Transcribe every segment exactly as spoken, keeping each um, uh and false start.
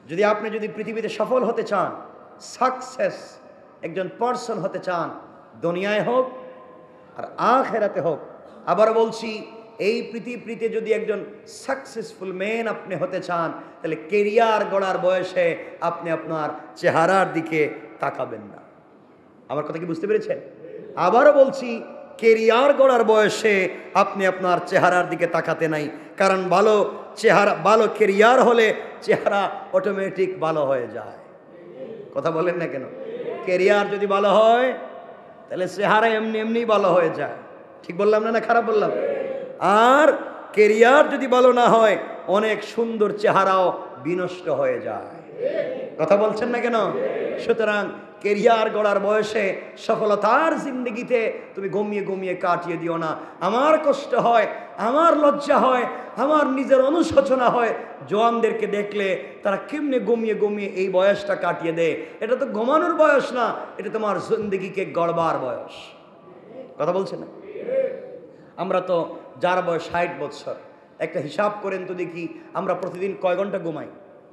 যদি আপনি যদি পৃথিবীতে সফল হতে চান, সাকসেস একজন পার্সন হতে চান, দুনিয়ায় হোক আর আখিরাতে হোক, আবার বলছি এই পৃথিবীতে যদি একজন সাকসেসফুল ম্যান আপনি হতে চান, তাহলে কেরিয়ার গড়ার বয়সে আপনি আপনার চেহারার দিকে তাকাবেন না। আমার কথা কি বুঝতে পেরেছেন? আবারও বলছি, কেরিয়ার গড়ার বয়সে আপনি আপনার চেহারার দিকে তাকাতে নাই, কারণ ভালো চেহারা, ভালো কেরিয়ার হলে চেহারা অটোমেটিক ভালো হয়ে যায়। কথা বলেন না কেন? কেরিয়ার যদি ভালো হয় তাহলে চেহারা এমনি এমনি ভালো হয়ে যায়। ঠিক বললাম না? না খারাপ বললাম? আর কেরিয়ার যদি ভালো না হয়, অনেক সুন্দর চেহারাও বিনষ্ট হয়ে যায়। কথা বলছেন না কেন? সুতরাং কেরিয়ার গড়ার বয়সে সফলতার জিন্দগিতে তুমি ঘুমিয়ে ঘুমিয়ে কাটিয়ে দিও না। আমার কষ্ট হয়, আমার লজ্জা হয়, আমার নিজের অনুশোচনা হয় জওয়ানদেরকে দেখলে তারা কেমনে ঘুমিয়ে ঘুমিয়ে এই বয়সটা কাটিয়ে দেয়। এটা তো ঘুমানোর বয়স না, এটা তোমার জিন্দগিকে গড়বার বয়স। কথা বলছেন না? আমরা তো যার বয়স ষাট বছর, একটা হিসাব করেন তো দেখি আমরা প্রতিদিন কয় ঘন্টা ঘুমাই?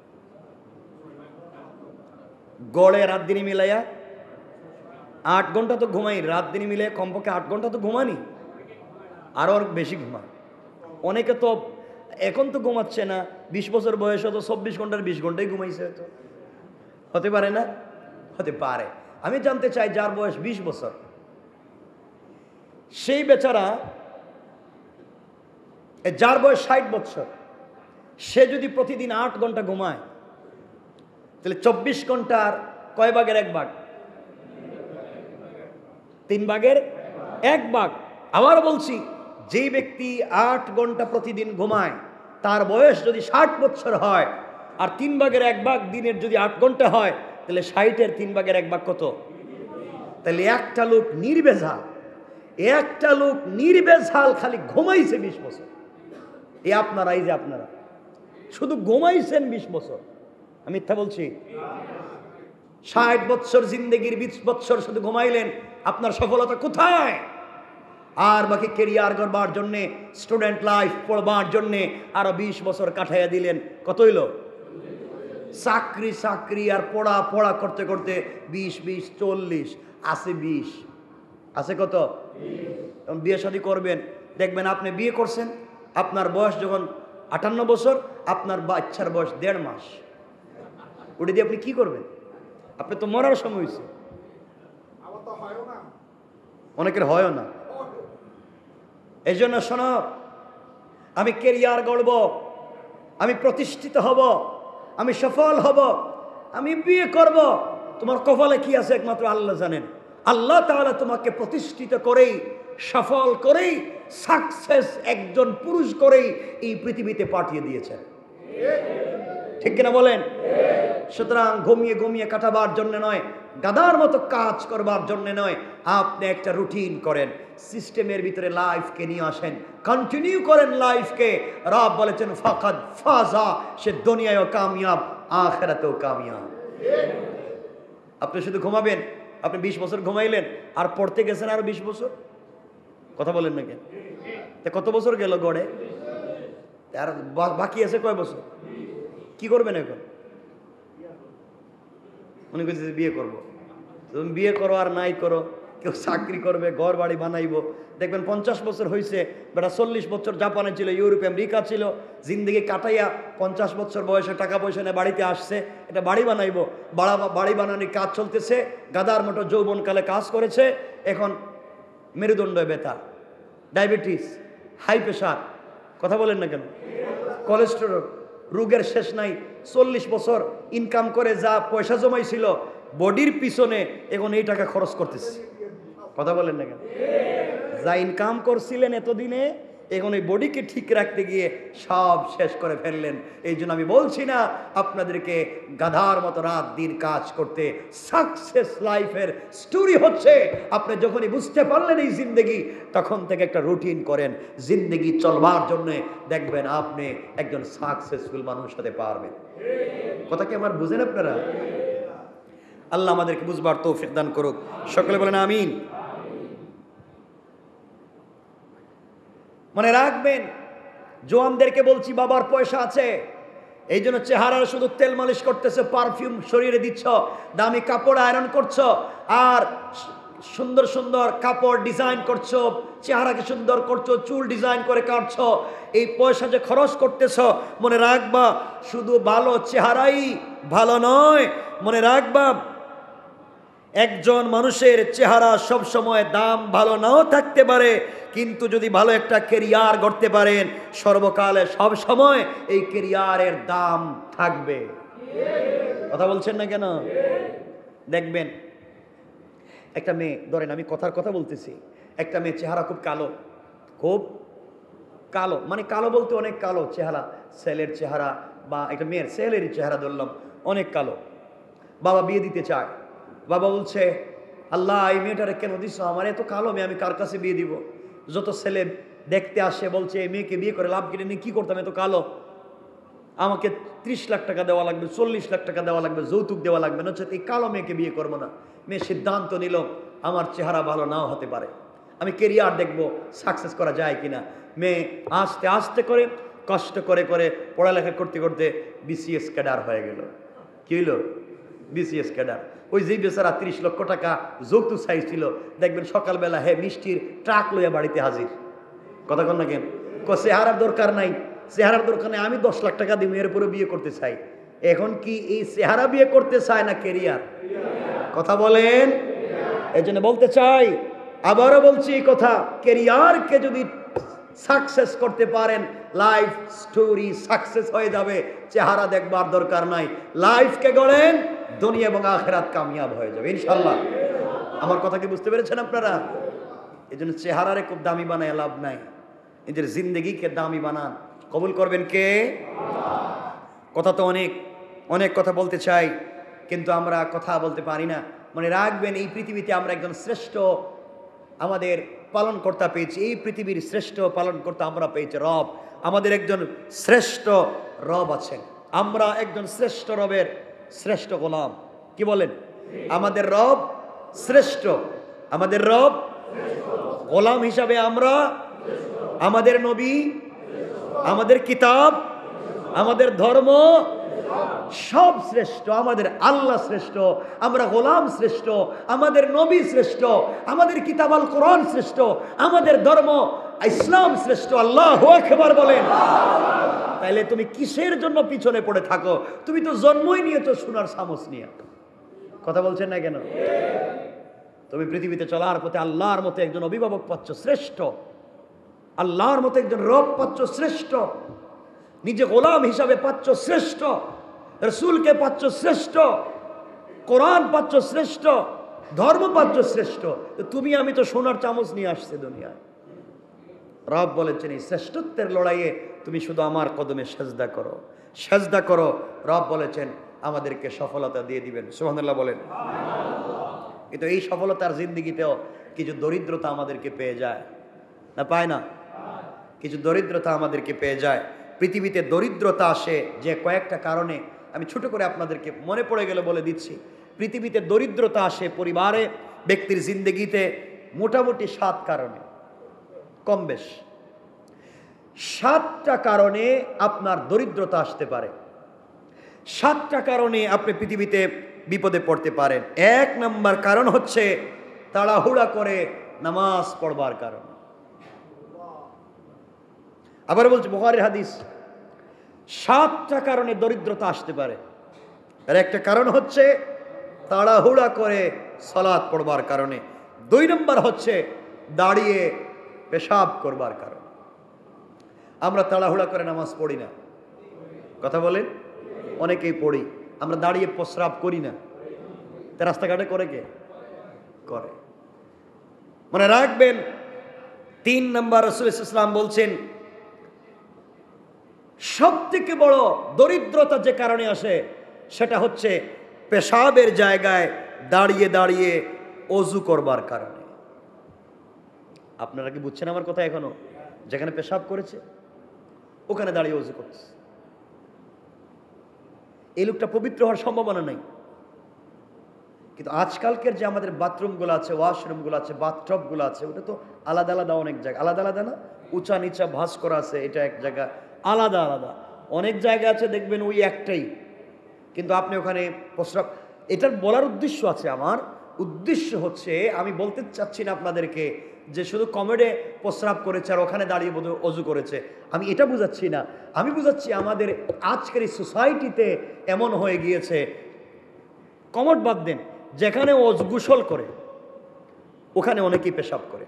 গড়ে রাত দিনে মিলাইয়া আট ঘন্টা তো ঘুমাই। রাত দিনে মিলে কমপক্ষে আট ঘন্টা তো ঘুমানি, আরও বেশি ঘুমাই। অনেকে তো এখন তো ঘুমাচ্ছে না, বিশ বছর বয়স হতো চব্বিশ ঘন্টার বিশ ঘন্টাই ঘুমাইছে। হয়তো হতে পারে না? হতে পারে। আমি জানতে চাই, যার বয়স বিশ বছর সেই বেচারা, যার বয়স ষাট বছর, সে যদি প্রতিদিন আট ঘন্টা ঘুমায় তাহলে চব্বিশ ঘন্টার কয় ভাগের এক ভাগ? তিন ভাগের এক ভাগ। আবার বলছি, যেই ব্যক্তি আট ঘন্টা প্রতিদিন ঘুমায় তার বয়স যদি ষাট বছর হয়, আর তিন ভাগের এক ভাগ দিনের যদি আট ঘন্টা হয়, তাহলে ষাটের তিন ভাগের এক ভাগ কত? তাহলে একটা লোক নির্বেজাল, একটা লোক নির্বেজাল খালি ঘুমাইছে বিশ বছর। এই আপনারা, এই যে আপনারা শুধু ঘুমাইছেন বিশ বছর, আমি মিথ্যা বলছি? ষাট বছর জিন্দগির বিশ বছর শুধু ঘুমাইলেন, আপনার সফলতা কোথায়? আর বাকি কেরিয়ার গড়বার জন্যে, স্টুডেন্ট লাইফ পড়বার জন্যে আরো বিশ বছর কাটাইয়া দিলেন। কত হইল? চাকরি চাকরি আর পড়া পড়া করতে করতে বিশ বিশ চল্লিশ, আছে বিশ, আছে কত? বিয়ে শাদী করবেন, দেখবেন আপনি বিয়ে করছেন, আপনার বয়স যখন আটান্ন বছর, আপনার বাচ্চার বয়স দেড় মাস। ওটা দিয়ে আপনি কি করবেন? আপনি তো মরার সময় হয়েছে। অনেকের হয়ও না। এই জন্য শোনো, আমি কেরিয়ার গড়ব, আমি প্রতিষ্ঠিত হব, আমি সফল হব, আমি বিয়ে করব, তোমার কপালে কি আছে একমাত্র আল্লাহ জানেন। আল্লাহ তাআলা তোমাকে প্রতিষ্ঠিত করেই, সফল করেই, সাকসেস একজন পুরুষ করেই এই পৃথিবীতে পাঠিয়ে দিয়েছেন। ঠিক কিনা বলেন? সুতরাং ঘুমিয়ে ঘুমিয়ে কাটাবার জন্য নয়, গাদার মতো কাজ করবার জন্য নয়, আপনি একটা রুটিন করেন, সিস্টেমের ভিতরে লাইফকে নিয়ে আসেন, কন্টিনিউ করেন লাইফকে। রব বলেছেন ফাকাদ ফাজা, সে দুনিয়ায়ও কামিয়াব, আখিরাতেও কামিয়াব। আপনি শুধু ঘুমাবেন, আপনি বিশ বছর ঘুমাইলেন আর পড়তে গেছেন আরো বিশ বছর। কথা বলেন না কেন? কত বছর গেল গড়ে? আর বাকি আছে কয় বছর? কি করবেন এখন? মনে করছে বিয়ে করবো। তুমি বিয়ে করো আর নাই করো, কেউ চাকরি করবে, ঘর বাড়ি বানাইবো, দেখবেন পঞ্চাশ বছর হয়েছে, বেটা চল্লিশ বছর জাপানে ছিল, ইউরোপ আমেরিকা ছিল, জিন্দগি কাটাইয়া পঞ্চাশ বছর বয়সে টাকা পয়সা নিয়ে বাড়িতে আসছে, এটা বাড়ি বানাইবো, বাড়া বাড়ি বানানোর কাজ চলতেছে, গাদার মতো যৌবনকালে কাজ করেছে, এখন মেরুদণ্ড ব্যথা, ডায়াবেটিস, হাই প্রেশার, কথা বলেন না কেন, কোলেস্টেরল, রোগের শেষ নাই। চল্লিশ বছর ইনকাম করে যা পয়সা জমাইছিল বডির পিছনে, এখন এই টাকা খরচ করতেছে। কথা বলেন না কেন? যা ইনকাম করছিলেন এতদিনে, এখন এই বডিকে ঠিক রাখতে গিয়ে সব শেষ করে ফেললেন। এই জন্য আমি বলছি না আপনাদেরকে গাধার মতো রাত দিন কাজ করতে। সাকসেস লাইফের স্টোরি হচ্ছে আপনি যখনই বুঝতে পারলেন এই জিন্দগি, তখন থেকে একটা রুটিন করেন জিন্দগি চলবার জন্য, দেখবেন আপনি একজন সাকসেসফুল মানুষ হতে পারবেন। কথা কি আমার বুঝেন আপনারা? আল্লাহ আমাদেরকে বুঝবার তৌফিক দান করুক। সকলে বলেন আমিন। মনে রাখবেন, জওয়ানদেরকে বলছি, বাবার পয়সা আছে, এই জন্য চেহারার শুধু তেল মালিশ করতেছে, পারফিউম শরীরে দিচ্ছ, দামি কাপড় আয়রন করছো, আর সুন্দর সুন্দর কাপড় ডিজাইন করছো, চেহারাকে সুন্দর করছো, চুল ডিজাইন করে কাটছো, এই পয়সা যে খরচ করতেছ, মনে রাখবা শুধু ভালো চেহারাই ভালো নয়। মনে রাখবা একজন মানুষের চেহারা সব সময় দাম ভালো নাও থাকতে পারে, কিন্তু যদি ভালো একটা কেরিয়ার গড়তে পারেন, সর্বকালে সব সময় এই কেরিয়ারের দাম থাকবে। কথা বলছেন না কেন? দেখবেন একটা মেয়ে, ধরেন আমি কথার কথা বলতেছি, একটা মেয়ে চেহারা খুব কালো, খুব কালো, মানে কালো বলতে অনেক কালো চেহারা, ছেলের চেহারা বা একটা মেয়ের ছেলেরই চেহারা ধরলাম, অনেক কালো। বাবা বিয়ে দিতে চায়, বাবা বলছে আল্লাহ এই মেয়েটারে কেন দিস, আমার এত কালো মেয়ে আমি কার কাছে বিয়ে দিব? যত ছেলে দেখতে আসে বলছে এই মেয়েকে বিয়ে করে লাভ কেটে নিয়ে কী করতাম, এত কালো, আমাকে ত্রিশ লাখ টাকা দেওয়া লাগবে, চল্লিশ লাখ টাকা দেওয়া লাগবে, যৌতুক দেওয়া লাগবে, না হচ্ছে এই কালো মেয়েকে বিয়ে করবো না। মেয়ে সিদ্ধান্ত নিল আমার চেহারা ভালো নাও হতে পারে, আমি কেরিয়ার দেখব সাকসেস করা যায় কিনা। মেয়ে আস্তে আস্তে করে কষ্ট করে করে পড়ালেখা করতে করতে বিসিএস ক্যাডার হয়ে গেল। কি হইল? BCS cadre. ওই যে বেচারা ত্রিশ লক্ষ টাকা যৌতুক চাইছিল, দেখবেন সকালবেলা হে মিষ্টির ট্রাক লইয়া বাড়িতে হাজির। কথা কন না কেন? চেহারার দরকার নাই, চেহারার দরকার নেই, আমি দশ লাখ টাকা দিব এর উপরে বিয়ে করতে চাই। এখন কি এই চেহারা বিয়ে করতে চায় না কেরিয়ার? কথা বলেন। এই জন্য বলতে চাই, আবারও বলছি এই কথা, কেরিয়ারকে যদি সাকসেস করতে পারেন লাইফ স্টোরি সাকসেস হয়ে যাবে, চেহারা দেখবার দরকার নাই। লাইফকে গড়েন, দুনিয়া এবং আখিরাত কামিয়াব হয়ে যাবে ইনশাল্লাহ। আমার কথা কি বুঝতে পেরেছেন আপনারা? এই জন্য চেহারারে খুব দামি বানায় লাভ নাই, নিজের জিন্দগিকে দামি বানান। কবুল করবেন কে? কথা তো অনেক অনেক কথা বলতে চাই, কিন্তু আমরা কথা বলতে পারি না। মনে রাখবেন এই পৃথিবীতে আমরা একজন শ্রেষ্ঠ আমাদের পালনকর্তা পেয়েছি, এই পৃথিবীর শ্রেষ্ঠ পালনকর্তা আমরা পেয়েছি রব। আমাদের একজন শ্রেষ্ঠ রব আছেন, আমরা একজন শ্রেষ্ঠ রবের শ্রেষ্ঠ গোলাম। কি বলেন? আমাদের রব শ্রেষ্ঠ, আমাদের রব গোলাম হিসাবে আমরা, আমাদের নবী, আমাদের কিতাব, আমাদের ধর্ম সব শ্রেষ্ঠ, আমাদের আল্লাহ শ্রেষ্ঠ, আমরা গোলাম শ্রেষ্ঠ, আমাদের নবী শ্রেষ্ঠ, আমাদের কিতাব আল কোরআন শ্রেষ্ঠ, আমাদের ধর্ম ইসলাম শ্রেষ্ঠ। আল্লাহু আকবার বলেন। তাইলে তুমি কিসের জন্য পিছনে পড়ে থাকো? তুমি তো জন্মই নিয়েছো সোনার চামচ নিয়ে। কথা বলছেন না কেন? তুমি পৃথিবীতে চলার পথে আল্লাহর মতো একজন অভিভাবক পাচ্ছ শ্রেষ্ঠ, আল্লাহর মতো একজন রব পাচ্ছ শ্রেষ্ঠ, নিজে গোলাম হিসাবে পাচ্ছ শ্রেষ্ঠ, রসুলকে পাচ্ছ শ্রেষ্ঠ, কোরআন পাচ্ছ শ্রেষ্ঠ, ধর্ম পাচ্ছ শ্রেষ্ঠ। তুমি আমি তো সোনার চামচ নিয়ে আসছে দুনিয়ায়। রব বলেছেন এই শ্রেষ্ঠত্বের লড়াইয়ে তুমি শুধু আমার কদমে সেজদা করো, সেজদা করো। রব বলেছেন আমাদেরকে সফলতা দিয়ে দিবেন। সুবহানাল্লাহ বলেন। কিন্তু এই সফলতার জিন্দিগিতেও কিছু দরিদ্রতা আমাদেরকে পেয়ে যায় না, পায় না? কিছু দরিদ্রতা আমাদেরকে পেয়ে যায়। পৃথিবীতে দরিদ্রতা আসে যে কয়েকটা কারণে, আমি ছোট করে আপনাদেরকে মনে পড়ে গেলে বলে দিচ্ছি। পৃথিবীতে দরিদ্রতা আসে পরিবারে, ব্যক্তির জিন্দেগিতে মোটামুটি সাত কারণে, কম বেশ সাতটা কারণে আপনার দরিদ্রতা আসতে পারে। সাতটা কারণে আপনি পৃথিবীতে বিপদে পড়তে পারেন। এক নম্বর কারণ হচ্ছে তাড়াহুড়া করে নামাজ পড়বার কারণ। আবার বলছি, বুখারীর হাদিস, সাতটা কারণে দরিদ্রতা আসতে পারে। আর একটা কারণ হচ্ছে তাড়াহুড়া করে সালাত পড়বার কারণে। দুই নম্বর হচ্ছে দাঁড়িয়ে পেশাব করবার কারণ। আমরা তাড়াহুড়া করে নামাজ পড়ি না। কথা বলেন? অনেকেই পড়ি, আমরা দাঁড়িয়ে প্রস্রাব করি না। তা রাস্তাঘাটে করে কে? করে। মনে রাখবেন, তিন নম্বর রাসূল সাল্লাল্লাহু আলাইহি ওয়াসাল্লাম বলছেন সব থেকে বড় দরিদ্রতা যে কারণে আসে সেটা হচ্ছে পেশাবের জায়গায় দাঁড়িয়ে দাঁড়িয়ে অজু করবার কারণে। আপনারা কি বুঝছেন আমার কথা? এখনো যেখানে পেশাব করেছে ওখানে দাঁড়িয়ে অজু করছে, এই লোকটা পবিত্র হওয়ার সম্ভাবনা নেই। কিন্তু আজকালকের যে আমাদের বাথরুমগুলো আছে, ওয়াশরুমগুলো আছে, বাথটবগুলো আছে, ওটা তো আলাদা আলাদা অনেক জায়গা, আলাদা আলাদা না, উঁচা নিচা ভাঁজ করা আছে, এটা এক জায়গা, আলাদা আলাদা। অনেক জায়গা আছে দেখবেন ওই একটাই, কিন্তু আপনি ওখানে প্রস্রাব, এটার বলার উদ্দেশ্য আছে, আমার উদ্দেশ্য হচ্ছে আমি বলতে চাচ্ছি না আপনাদেরকে যে শুধু কমেডে প্রস্রাব করেছে আর ওখানে দাঁড়িয়ে বোধ অজু করেছে, আমি এটা বুঝাচ্ছি না। আমি বুঝাচ্ছি আমাদের আজকের এই সোসাইটিতে এমন হয়ে গিয়েছে, কমট বাদ দেন, যেখানে অজু গোসল করে ওখানে অনেকেই পেশাব করে।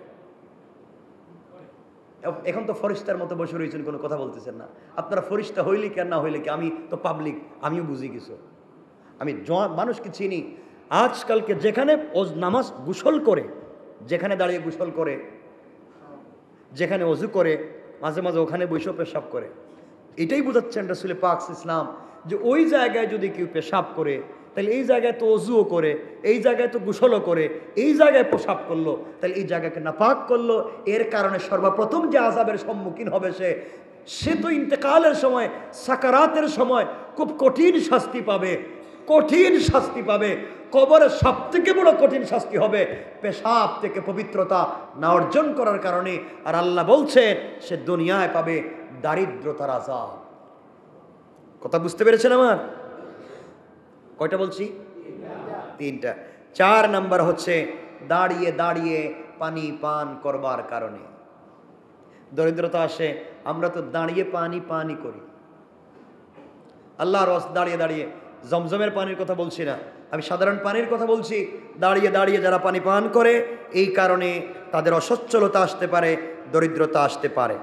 এখন তো ফরিস্তার মতো বসে রয়েছেন, কোনো কথা বলতেছেন না। আপনারা ফরিস্তা হইলে কি আর না হইলে কি, আমি তো পাবলিক, আমিও বুঝি কিছু, আমি মানুষকে চিনি। আজকালকে যেখানে নামাজ গোসল করে, যেখানে দাঁড়িয়ে গোসল করে, যেখানে অজু করে, মাঝে মাঝে ওখানে বসেও পেশাব করে। এটাই বোঝাচ্ছেন রাসূল পাক ইসলাম যে ওই জায়গায় যদি কেউ পেশাব করে তাহলে এই জায়গায় তো অজুও করে, এই জায়গায় তো গোসলও করে, এই জায়গায় পেশাব করলো, তাহলে এই জায়গাকে নাপাক করলো। এর কারণে সর্বপ্রথম যে আযাবের সম্মুখীন হবে সে সে তো ইন্তেকালের সময়, সাকারাতের সময় খুব কঠিন শাস্তি পাবে, কঠিন শাস্তি পাবে। কবরের সব থেকে বড় কঠিন শাস্তি হবে পেশাব থেকে পবিত্রতা না অর্জন করার কারণে। আর আল্লাহ বলছেন সে দুনিয়ায় পাবে দারিদ্রতার আযাব। কথা বুঝতে পেরেছেন আমার? কয়টা বলছি? তিনটা। চার নাম্বার হচ্ছে দাঁড়িয়ে দাঁড়িয়ে পানি পান করবার কারণে দরিদ্রতা আসে। আমরা তো দাঁড়িয়ে পানি পানি করি, আল্লাহর ওয়াস্তে দাঁড়িয়ে দাঁড়িয়ে, জমজমের পানির কথা বলছি না, আমি সাধারণ পানির কথা বলছি। দাঁড়িয়ে দাঁড়িয়ে যারা পানি পান করে এই কারণে তাদের অসচ্ছলতা আসতে পারে, দরিদ্রতা আসতে পারে।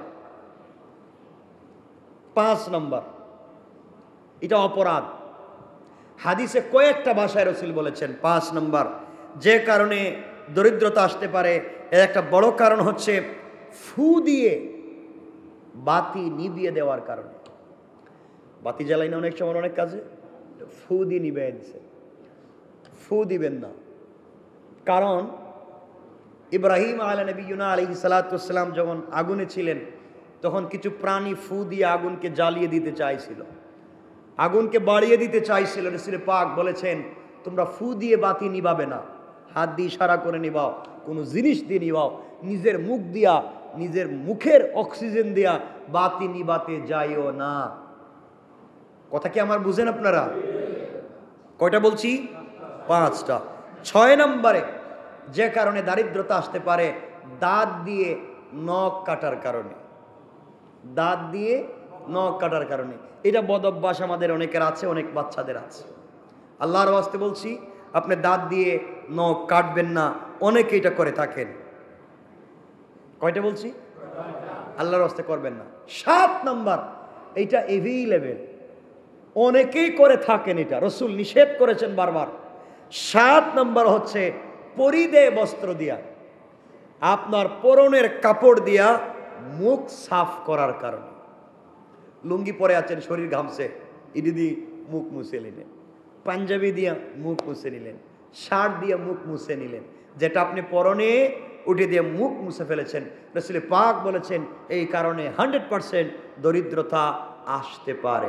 পাঁচ নম্বর, এটা অপরাধ। হাদিসে কয়েকটা ভাষায় রাসূল বলেছেন পাঁচ নম্বর যে কারণে দরিদ্রতা আসতে পারে, এর একটা বড় কারণ হচ্ছে ফু দিয়ে বাতি নিভিয়ে দেওয়ার কারণে। বাতি জ্বালাই না অনেক সময় অনেক কাজে, ফু দিয়ে নিভিয়ে দিছে। ফু দিবেন না, কারণ ইব্রাহিম আলা নবিয়্যিনা আলাইহিস সালাতু ওয়াস সালাম যখন আগুনে ছিলেন তখন কিছু প্রাণী ফু দিয়ে আগুনকে জ্বালিয়ে দিতে চাইছিল, আগুনকে বাড়িয়ে দিতে চাইছিল। রাসূল পাক বলেছেন তোমরা ফু দিয়ে বাতি নিভাবে না, হাত দিয়ে ইশারা করে নিভাও, কোনো জিনিস দিয়ে নিভাও, নিজের মুখ দিয়া, নিজের মুখের অক্সিজেন দিয়া বাতি নিভাতে যাইও না। কথা কি আমার বুঝেন আপনারা? কয়টা বলছি? পাঁচটা। ছয় নম্বরে যে কারণে দারিদ্রতা আসতে পারে দাঁত দিয়ে নখ কাটার কারণে। দাঁত দিয়ে নখ কাটার কারণে, এটা বদ অভ্যাস আমাদের অনেকের আছে, অনেক বাচ্চাদের আছে। আল্লাহর ওয়াস্তে বলছি আপনি দাঁত দিয়ে নখ কাটবেন না, অনেকে এটা করে থাকেন। কয়টা বলছি? আল্লাহর ওয়াস্তে করবেন না। সাত নাম্বার, এইটা এভেইলেবল, অনেকেই করে থাকেন, এটা রাসূল নিষেধ করেছেন বারবার। সাত নাম্বার হচ্ছে পরিধেয় বস্ত্র দিয়া, আপনার পরনের কাপড় দিয়া মুখ সাফ করার কারণে। লুঙ্গি পরে আছেন, শরীর ঘামছে, ইডি দিয়ে মুখ মুছে নিলেন, পাঞ্জাবি দিয়া মুখ মুছে নিলেন, শার্ট দিয়ে মুখ মুছে নিলেন, যেটা আপনি পরনে উঠে দিয়ে মুখ মুছে ফেলেছেন। রাসূল পাক বলেছেন এই কারণে হান্ড্রেড পার্সেন্ট দরিদ্রতা আসতে পারে।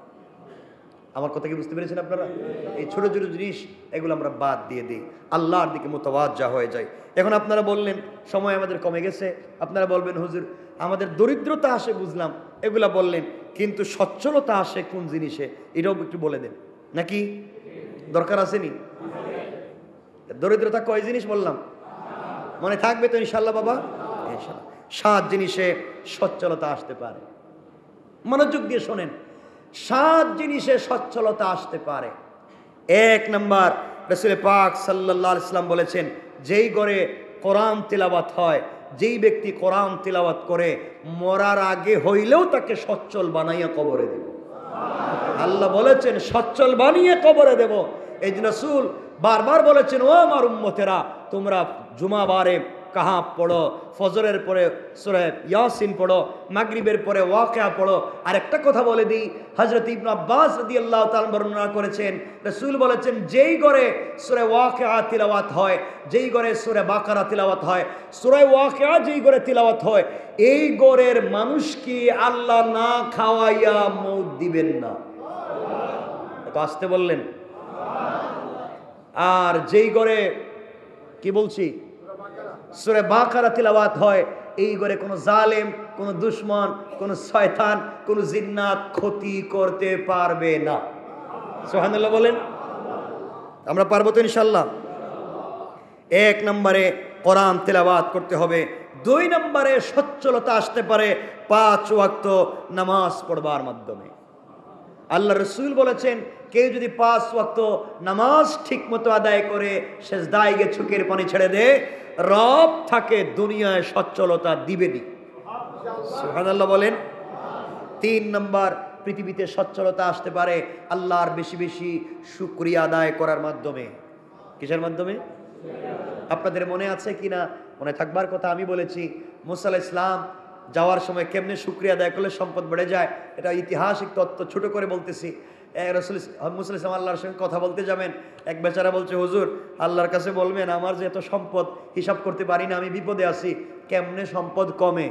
আমার কথা কি বুঝতে পেরেছেন আপনারা? এই ছোট ছোট জিনিস এগুলো আমরা বাদ দিয়ে দিই, আল্লাহর দিকে মুতাওয়াজ্জা হয়ে যায়। এখন আপনারা বললেন সময় আমাদের কমে গেছে, আপনারা বলবেন হুজুর আমাদের দরিদ্রতা আসে বুঝলাম, এগুলা বললেন, কিন্তু সচ্ছলতা আসে কোন জিনিসে এটাও একটু বলে দেন, নাকি দরকার আসেনি? দরিদ্রতা কয় জিনিস বললাম? মনে থাকবে তো ইনশাল্লাহ বাবা? ইনশাল্লাহ। সাত জিনিসে সচ্ছলতা আসতে পারে। মনোযোগ দিয়ে শোনেন, সাত জিনিসে সচ্ছলতা আসতে পারে। এক নম্বর, রাসূল পাক সাল্লাল্লাহু আলাইহি ওয়াসাল্লাম বলেছেন যেই ঘরে কোরআন তিলাওয়াত হয়, যেই ব্যক্তি কোরআন তিলাওয়াত করে মরার আগে হইলেও তাকে সচ্ছল বানাইয়া কবরে দেব। আল্লাহ বলেছেন সচ্ছল বানিয়ে কবরে দেব। এই জন্য রাসূল বারবার বলেছেন ও আমার উম্মতেরা তোমরা জুমাবারে কাহাব পড়ো, ফজরের পরে সূরা ইয়াসিন পড়ো, মাগরিবের পরে ওয়াকিয়া পড়ো। আর একটা কথা বলে দিই, হযরত ইবনে আব্বাস রাদিয়াল্লাহু তাআলা বর্ণনা করেছেন রাসূল বলেছেন যেই ঘরে সূরা ওয়াকিয়া তিলাওয়াত হয়, যেই ঘরে সূরা বাকারা তিলাওয়াত হয়, সূরা ওয়াকিয়া যেই ঘরে তিলাওয়াত হয়, এই ঘরের মানুষকে আল্লাহ না খাওয়াইয়া মউত দিবেন না। তো আসতে বললেন। আর যেই ঘরে কি বলছি সূরা বাকারা তিলাওয়াত হয়, এই ঘরে কোনো জালেম, কোনো দুশমন, কোনো শয়তান, কোনো জিন্নাত ক্ষতি করতে পারবে না। সুবহানাল্লাহ বলেন। আমরা পারবো তো ইনশাল্লাহ। এক নম্বরে কোরআন তেলাওয়াত করতে হবে। দুই নম্বরে সচ্ছলতা আসতে পারে পাঁচ ওয়াক্ত নামাজ পড়বার মাধ্যমে। আল্লাহ রসুল বলেছেন, কেউ যদি পাঁচ ওয়াক্ত নামাজ ঠিক মতো আদায় করে সেজদায় গিয়ে চোখের পানি ছেড়ে দে, রব থাকে দুনিয়ায় সচ্ছলতা দিবেনি। সুবহানাল্লাহ বলেন। তিন নম্বর, পৃথিবীতে সচ্ছলতা আসতে পারে আল্লাহর বেশি বেশি শুকরিয়া আদায় করার মাধ্যমে। কিসের মাধ্যমে? আপনাদের মনে আছে কিনা, মনে থাকবার কথা, আমি বলেছি মুসা আলাইহিস সালাম যাওয়ার সময় কেমনে শুকরিয়া আদায় করলে সম্পদ বেড়ে যায়, এটা ঐতিহাসিক তত্ত্ব ছোট করে বলতেছি। রসুল মুসা আলাইহিস সালাম আল্লাহর সঙ্গে কথা বলতে যাবেন, এক বেচারা বলছে, হুজুর আল্লাহর কাছে বলবেন আমার যে এত সম্পদ হিসাব করতে পারি না, আমি বিপদে আছি, কেমনে সম্পদ কমে,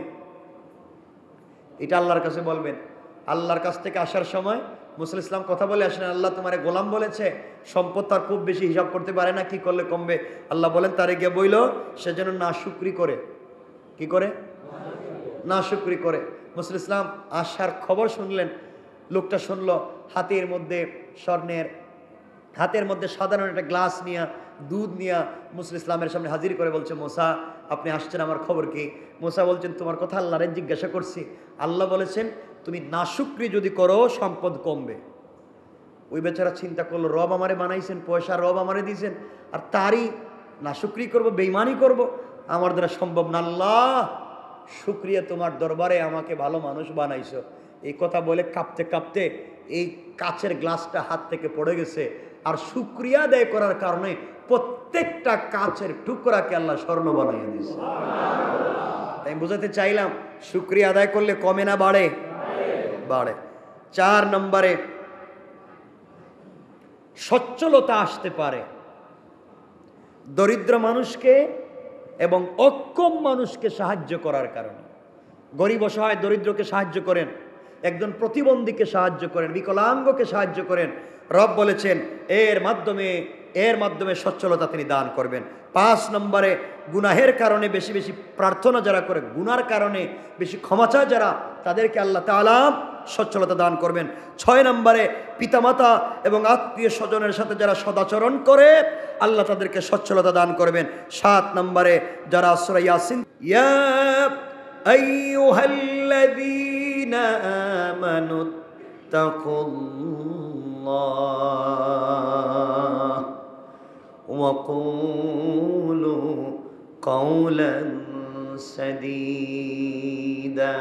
এটা আল্লাহর কাছে বলবেন। আল্লাহর কাছ থেকে আসার সময় মুসা আলাইহিস সালাম কথা বলে আসেন, আল্লাহ তোমারে গোলাম বলেছে সম্পদ তার খুব বেশি হিসাব করতে পারে না, কি করলে কমবে? আল্লাহ বলেন তারে গিয়ে বইল সে যেন না শুকরি করে। কি করে? না শুকরি করে। মুসা আলাইহিস সালাম আসার খবর শুনলেন, লোকটা শুনলো, হাতের মধ্যে স্বর্ণের, হাতের মধ্যে সাধারণ একটা গ্লাস নিয়ে দুধ নিয়ে মুসা আলাইহিস সালামের সামনে হাজির করে বলছে, মুসা আপনি আসছেন, আমার খবর কি? মুসা বলছেন, তোমার কথা আল্লাহরে জিজ্ঞাসা করছি, আল্লাহ বলেছেন তুমি নাশুকরি যদি করো সম্পদ কমবে। ওই বেচারা চিন্তা করলো, রব আমারে বানাইছেন, পয়সা রব আমারে দিয়েছেন, আর তারই নাশুকরি করব, বেঈমানি করব, আমার দ্বারা সম্ভব না। আল্লাহ শুকরিয়া তোমার দরবারে আমাকে ভালো মানুষ বানাইছো। এই কথা বলে কাঁপতে কাঁপতে এই কাচের গ্লাসটা হাত থেকে পড়ে গেছে, আর শুকরিয়া আদায় করার কারণে প্রত্যেকটা কাচের টুকরাকে আল্লাহ স্বর্ণ বানাইয়া দিয়েছে। তাই বুঝাতে চাইলাম, শুকরিয়া আদায় করলে কমে না বাড়ে? বাড়ে। চার নম্বরে সচ্ছলতা আসতে পারে দরিদ্র মানুষকে এবং অক্ষম মানুষকে সাহায্য করার কারণে। গরিব অসহায় দরিদ্রকে সাহায্য করেন, একজন প্রতিবন্ধীকে সাহায্য করেন, বিকলাঙ্গকে সাহায্য করেন। রব বলেছেন এর মাধ্যমে এর মাধ্যমে সচ্ছলতা তিনি দান করবেন। পাঁচ নম্বরে গুনাহের কারণে বেশি বেশি প্রার্থনা যারা করে, গুনার কারণে বেশি ক্ষমা চায় যারা, তাদেরকে আল্লাহ তাআলা সচ্ছলতা দান করবেন। ছয় নম্বরে পিতামাতা এবং আত্মীয় স্বজনের সাথে যারা সদাচরণ করে আল্লাহ তাদেরকে সচ্ছলতা দান করবেন। সাত নম্বরে যারা সূরা ইয়াসিন, ইয়া আইয়ুহাল্লাযীনা আমানু তাকুল্লাহ ওয়া কুলু কাওলান সাদীদা।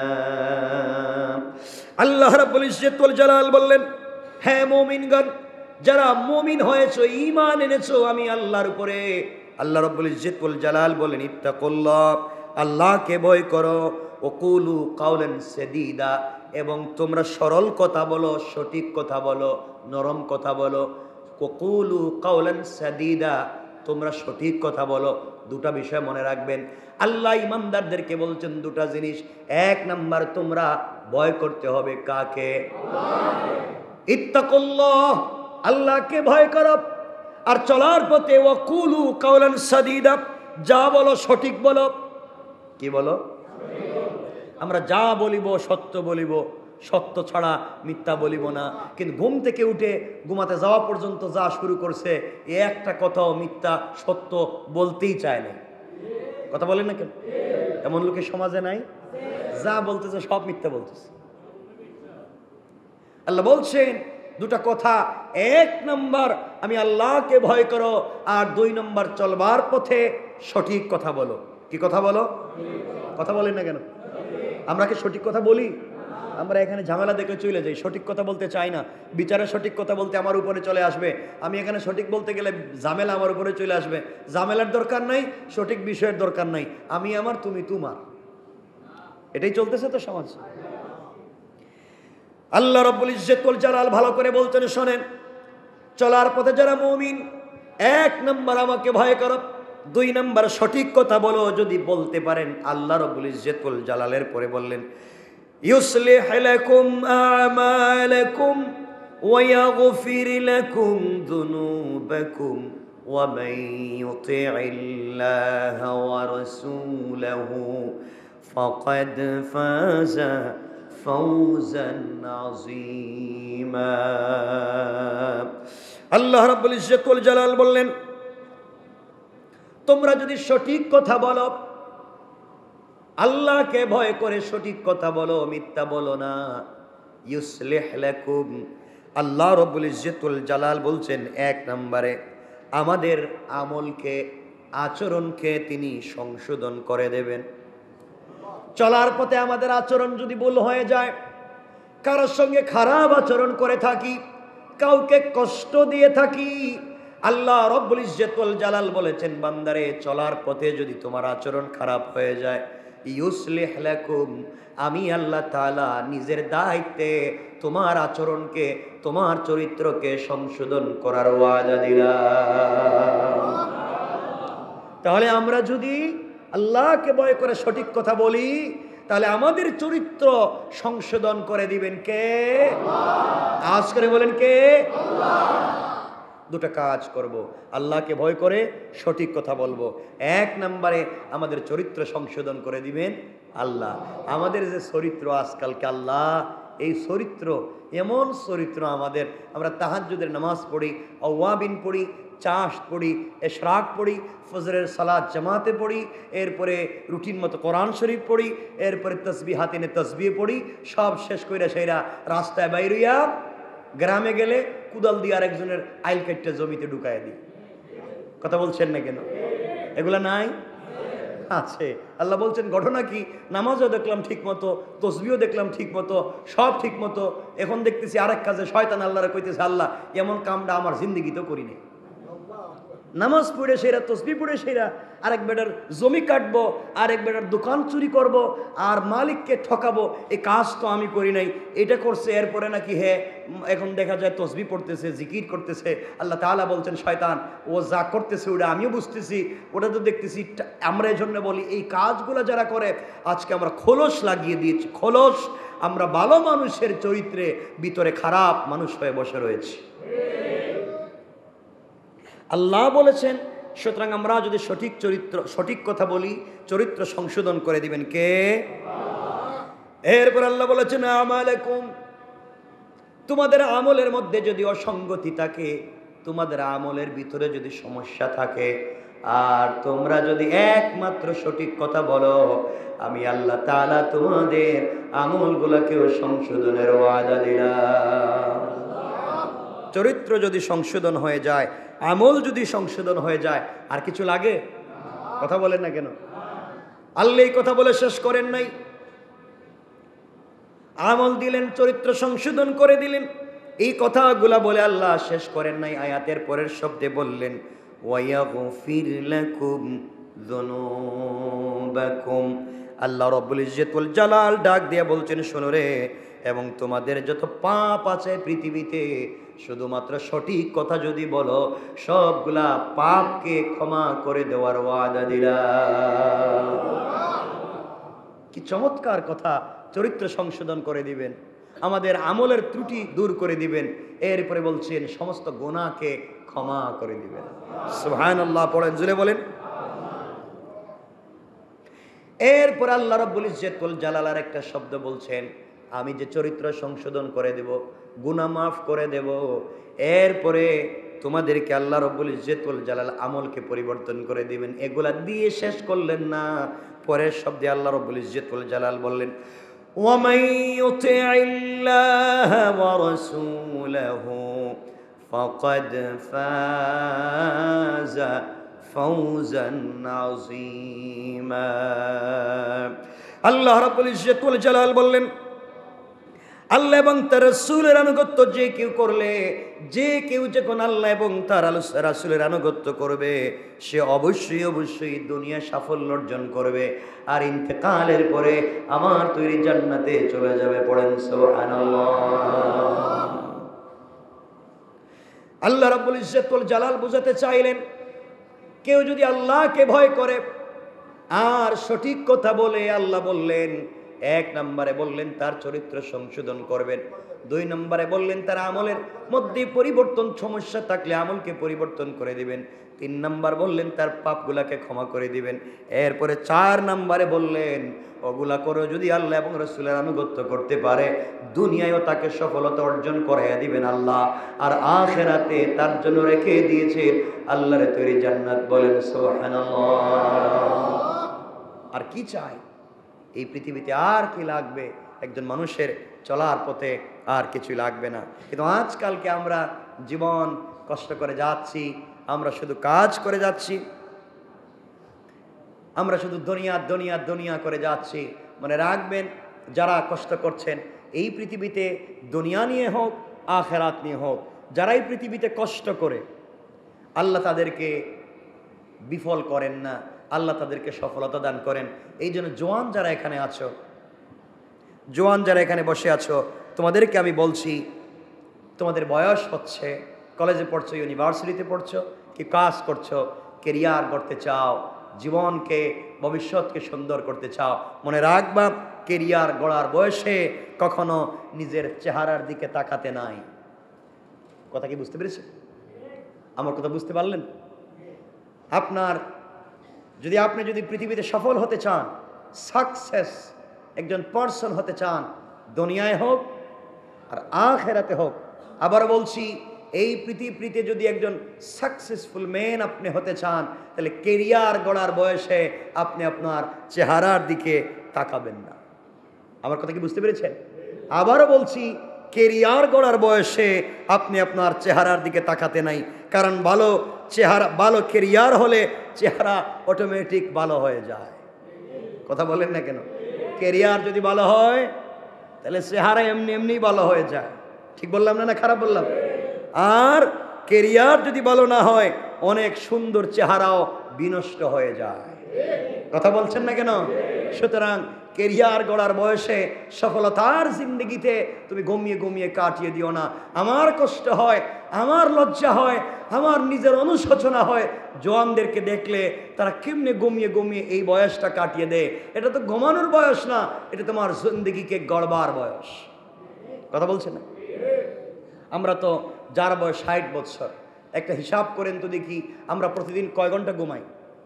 আল্লাহ রাব্বুল ইজ্জত ওয়াল জালাল বললেন, হ্যাঁ মুমিনগণ, যারা মুমিন হয়েছো, ঈমান এনেছো আমি আল্লাহর উপরে, আল্লাহ রাব্বুল ইজ্জত ওয়াল জালাল বলেন ইত্তাকুল্লাহ, আল্লাহকে ভয় করো, ওকুলু কাওলান সাদীদা, এবং তোমরা সরল কথা বলো, সঠিক কথা বলো, নরম কথা বলো। ওকুলু কাওলান সাদীদা, তোমরা সঠিক কথা বলো। দুটা বিষয় মনে রাখবেন, আল্লাহ ইমানদারদেরকে বলছেন দুটা জিনিস। এক নাম্বার, তোমরা ভয় করতে হবে কাকে? ইত্তাকুল্লাহ, আল্লাহকে ভয় করো, আর চলার পথে ওয়াকুলু কাওলান সাদীদা, যা বলো সঠিক বলো। কি বলো? আমরা যা বলিব সত্য বলিব, সত্য ছাড়া মিথ্যা বলিব না। কিন্তু ঘুম থেকে উঠে ঘুমাতে যাওয়া পর্যন্ত যা শুরু করছে, এ একটা কথাও মিথ্যা সত্য বলতেই চায় না। কথা বলেন না কেন? এমন লোকের সমাজে নাই? যা বলতেছে সব মিথ্যা বলতেছে। আল্লাহ বলছেন দুটা কথা, এক নম্বর আমি আল্লাহকে ভয় করো, আর দুই নম্বর চলবার পথে সঠিক কথা বলো। কি কথা বলো? কথা বলেন না কেন? আমরা কি সঠিক কথা বলি? আমরা এখানে ঝামেলা দেখে চলে যাই, সঠিক কথা বলতে চাই না। বিচারে সঠিক কথা বলতে আমার উপরে চলে আসবে, আমি এখানে সঠিক বলতে গেলে ঝামেলা আমার উপরে চলে আসবে। ঝামেলার দরকার নাই, সঠিক বিষয়ের দরকার নাই, আমি আমার তুমি তোমার, এটাই চলতেছে তো সমাজ। আল্লাহ রাব্বুল ইজ্জত ওয়াল জালাল ভালো করে বলতেন, শোনেন, চলার পথে যারা মুমিন, এক নম্বর আমাকে ভয় করো, দুই নম্বর সঠিক কথা বলো। যদি বলতে পারেন, আল্লাহ রাব্বুল ইজ্জত ওয়াল জালালের পরে বললেন ইউসলিহ লাকুম আমালাকুম ওয়া ইয়াগফির লাকুম যুনুবাকুম ওয়া মান ইউতি'ইল্লাহা ওয়া রাসূলাহু فقد فاز فوزا عظيما। আল্লাহ রাব্বুল ইজ্জত ওয়াল জালাল বললেন, তোমরা যদি সঠিক কথা বলো, আল্লাহকে ভয় করে সঠিক কথা বলো, মিথ্যা বলো না, ইউসলিহ লাকুম, আল্লাহ রাব্বুল ইজ্জত ওয়াল জালাল বলছেন এক নম্বরে আমাদের আমলকে, আচরণকে তিনি সংশোধন করে দেবেন। চলার পথে আমাদের আচরণ যদি ভুল হয়ে যায়, কারোর সঙ্গে খারাপ আচরণ করে থাকি, কাউকে কষ্ট দিয়ে থাকি, আল্লাহ রাব্বুল ইজ্জত ওয়াল জালাল বলেছেন, বান্দারে চলার পথে যদি তোমার আচরণ খারাপ হয়ে যায়, ইউসলিহ লাকুম, আমি আল্লাহ তাআলা নিজের দায়িত্বে তোমার আচরণকে, তোমার চরিত্রকে সংশোধন করার ওয়াদা দিলাম। তাহলে আমরা যদি আল্লাহকে ভয় করে সঠিক কথা বলি, তাহলে আমাদের চরিত্র সংশোধন করে দিবেন কে? আজ করে বলেন কে? দুটো কাজ করব, আল্লাহকে ভয় করে সঠিক কথা বলবো, এক নম্বরে আমাদের চরিত্র সংশোধন করে দিবেন আল্লাহ। আমাদের যে চরিত্র আজকালকে আল্লাহ, এই চরিত্র এমন চরিত্র আমাদের, আমরা তাহাজ্জুদের নামাজ পড়ি, আওয়াবিন পড়ি, চাষ পড়ি, এশরাক পড়ি, ফজরের সালাত জামাতে পড়ি, এরপরে রুটিন মতো কোরআন শরীফ পড়ি, এরপরে তসবিহ হাতিনে তসবিহ পড়ি, সব শেষ কইরা সেইরা রাস্তায় বাইরিয়া গ্রামে গেলে কুদাল দিয়ে আরেকজনের আইল কাটটা জমিতে ঢুকায় দিই। কথা বলছেন না কেন? এগুলা নাই? আছে। আল্লাহ বলছেন ঘটনা কি, নামাজও দেখলাম ঠিক মতো, তসবিও দেখলাম ঠিক মতো, সব ঠিক মতো, এখন দেখতেছি আরেক কাজে শয়তান আল্লাহরে কইতেছে, আল্লাহ এমন কামটা আমার জিন্দেগিতেও করি নাই। নামাজ পড়ে সেরা, তসবি পড়ে সেরা, আরেক বেটার জমি কাটবো, আরেক বেটার দোকান চুরি করব, আর মালিককে ঠকাবো, এই কাজ তো আমি করি নাই, এটা করছে। এরপরে নাকি হে এখন দেখা যায় তসবি পড়তেছে, জিকির করতেছে। আল্লাহ তাআলা বলছেন, শয়তান ও যা করতেছে ওটা আমিও বুঝতেছি, ওটা তো দেখতেছি। আমরা এই জন্য বলি, এই কাজগুলো যারা করে আজকে আমরা খোলস লাগিয়ে দিয়েছি, খোলস। আমরা ভালো মানুষের চরিত্রে ভিতরে খারাপ মানুষ হয়ে বসে রয়েছি। আল্লাহ বলেছেন, সুতরাং আমরা যদি সঠিক চরিত্র, সঠিক কথা বলি, চরিত্র সংশোধন করে দিবেন কে? এরপর আল্লাহ বলেছেন, আমালাকুম, তোমাদের আমলের মধ্যে যদি অসঙ্গতি থাকে, তোমাদের আমলের ভিতরে যদি সমস্যা থাকে, আর তোমরা যদি একমাত্র সঠিক কথা বলো, আমি আল্লাহ তাআলা তোমাদের আমলগুলোকেও সংশোধনের ওয়াদা দিলাম। চরিত্র যদি সংশোধন হয়ে যায়, আমল যদি সংশোধন হয়ে যায়, আর কিছু লাগে? কথা বলেন না কেন? আল্লাহ এই কথা বলে শেষ করেন নাই, আমল দিলেন, চরিত্র সংশোধন করে দিলেন। এই কথাগুলা বলে আল্লাহ শেষ করেন নাই, আয়াতের পরের শব্দে বললেন, ওয়ায়াগফির লাকুম যুনুবাকুম। আল্লাহ রাব্বুল ইজ্জত ওয়াল জালাল ডাক দিয়ে বলছেন, শোনো রে, এবং তোমাদের যত পাপ আছে পৃথিবীতে, শুধুমাত্র সঠিক কথা যদি বলো, সবগুলা পাপকে ক্ষমা করে দেওয়ার ওয়াদা দিলাম। কি চমৎকার কথা! চরিত্র সংশোধন করে দিবেন, আমাদের আমলের ত্রুটি দূর করে দিবেন, এরপরে বলছেন সমস্ত গুনাহকে ক্ষমা করে দিবেন। সুবহানাল্লাহ পড়েন, জুড়ে বলেন। এরপর আল্লাহ রাব্বুল ইজ্জত ওয়াল জালাল একটা শব্দ বলছেন, আমি যে চরিত্র সংশোধন করে দেব, গুনাহ মাফ করে দেব, এরপরে তোমাদেরকে আল্লাহ রাব্বুল ইজ্জত ওয়াল জালাল আমলকে পরিবর্তন করে দিবেন। এগুলা দিয়ে শেষ করলেন না, পরের শব্দে আল্লাহ রাব্বুল ইজ্জত ওয়াল জালাল বললেন, ওয়ামান ইউতিইল্লাহ ওয়া রাসূলাহু ফাকাদ ফাযা ফাওজান আযীমা। আল্লাহ রাব্বুল ইজ্জত ওয়াল জালাল বললেন, আল্লাহ এবং তার রাসূলের আনুগত্য যে কেউ করলে, যে কেউ যখন আল্লাহ এবং তার রাসূলের আনুগত্য করবে, সে অবশ্যই অবশ্যই দুনিয়া সাফল্য অর্জন করবে, আর ইন্তেকালের পরে আমার তৈরি জান্নাতে চলে যাবে। পড়েন সুবহানাল্লাহ। আল্লাহ রাব্বুল ইজ্জত ওয়াল জালাল বুঝাতে চাইলেন, কেউ যদি আল্লাহকে ভয় করে আর সঠিক কথা বলে, আল্লাহ বললেন এক নম্বরে বললেন তার চরিত্র সংশোধন করবেন, দুই নম্বরে বললেন তার আমলের মধ্যে পরিবর্তন সমস্যা থাকলে আমলকে পরিবর্তন করে দিবেন, তিন নম্বর বললেন তার পাপগুলাকে ক্ষমা করে দিবেন, এরপরে চার নম্বরে বললেন ওগুলা করে যদি আল্লাহ এবং রাসূলের আনুগত্য করতে পারে দুনিয়ায়ও তাকে সফলতা অর্জন করাইয়া দিবেন আল্লাহ, আর আখিরাতে তার জন্য রেখে দিয়েছেন আল্লাহর তৈরি জান্নাত। বলেন সুবহানাল্লাহ। আর কি চাই এই পৃথিবীতে? আর কি লাগবে? একজন মানুষের চলার পথে আর কিছুই লাগবে না। কিন্তু আজকালকে আমরা জীবন কষ্ট করে যাচ্ছি, আমরা শুধু কাজ করে যাচ্ছি, আমরা শুধু দুনিয়া দুনিয়া দুনিয়া করে যাচ্ছি। মনে রাখবেন যারা কষ্ট করছেন এই পৃথিবীতে, দুনিয়া নিয়ে হোক আখেরাত নিয়ে হোক, যারা এই পৃথিবীতে কষ্ট করে আল্লাহ তাদেরকে বিফল করেন না, আল্লাহ তাদেরকে সফলতা দান করেন। এই জন্য জোয়ান যারা এখানে আছো, জোয়ান যারা এখানে বসে আছো, তোমাদেরকে আমি বলছি, তোমাদের বয়স হচ্ছে, কলেজে পড়ছো, ইউনিভার্সিটিতে পড়ছো, কি কাজ করছো, কেরিয়ার করতে চাও, জীবনকে ভবিষ্যৎকে সুন্দর করতে চাও, মনে রাখবা কেরিয়ার গড়ার বয়সে কখনো নিজের চেহারার দিকে তাকাতে নাই। কথা কি বুঝতে পেরেছে? আমার কথা বুঝতে পারলেন? আপনার যদি আপনি যদি পৃথিবীতে সফল হতে চান, সাকসেস একজন পার্সন হতে চান, দুনিয়ায় হোক আর আখিরাতে হোক, আবার বলছি এই পৃথিবীতে যদি একজন সাকসেসফুল ম্যান আপনি হতে চান, তাহলে কেরিয়ার গড়ার বয়সে আপনি আপনার চেহারার দিকে তাকাবেন না। আমার কথা কি বুঝতে পেরেছেন? আবারও বলছি, কেরিয়ার গড়ার বয়সে আপনি আপনার চেহারার দিকে তাকাতে নাই, কারণ ভালো চেহারা, ভালো কেরিয়ার হলে চেহারা অটোমেটিক ভালো হয়ে যায়। কথা বলেন না কেন? কেরিয়ার যদি ভালো হয় তাহলে চেহারা এমনি এমনি ভালো হয়ে যায়। ঠিক বললাম না? না খারাপ বললাম? আর কেরিয়ার যদি ভালো না হয় অনেক সুন্দর চেহারাও বিনষ্ট হয়ে যায়। কথা বলছেন না কেন? সুতরাং কেরিয়ার গড়ার বয়সে সফলতার জিন্দগিতে তুমি ঘুমিয়ে ঘুমিয়ে কাটিয়ে দিও না। আমার কষ্ট হয়, আমার লজ্জা হয়, আমার নিজের অনুশোচনা হয় জওয়ানদেরকে দেখলে, তারা কেমনে ঘুমিয়ে ঘুমিয়ে এই বয়সটা কাটিয়ে দেয়। এটা তো ঘুমানোর বয়স না, এটা তোমার জিন্দগিকে গড়বার বয়স। কথা বলছে না? আমরা তো যার বয়স ষাট বছর, একটা হিসাব করেন তো দেখি আমরা প্রতিদিন কয় ঘন্টা ঘুমাই?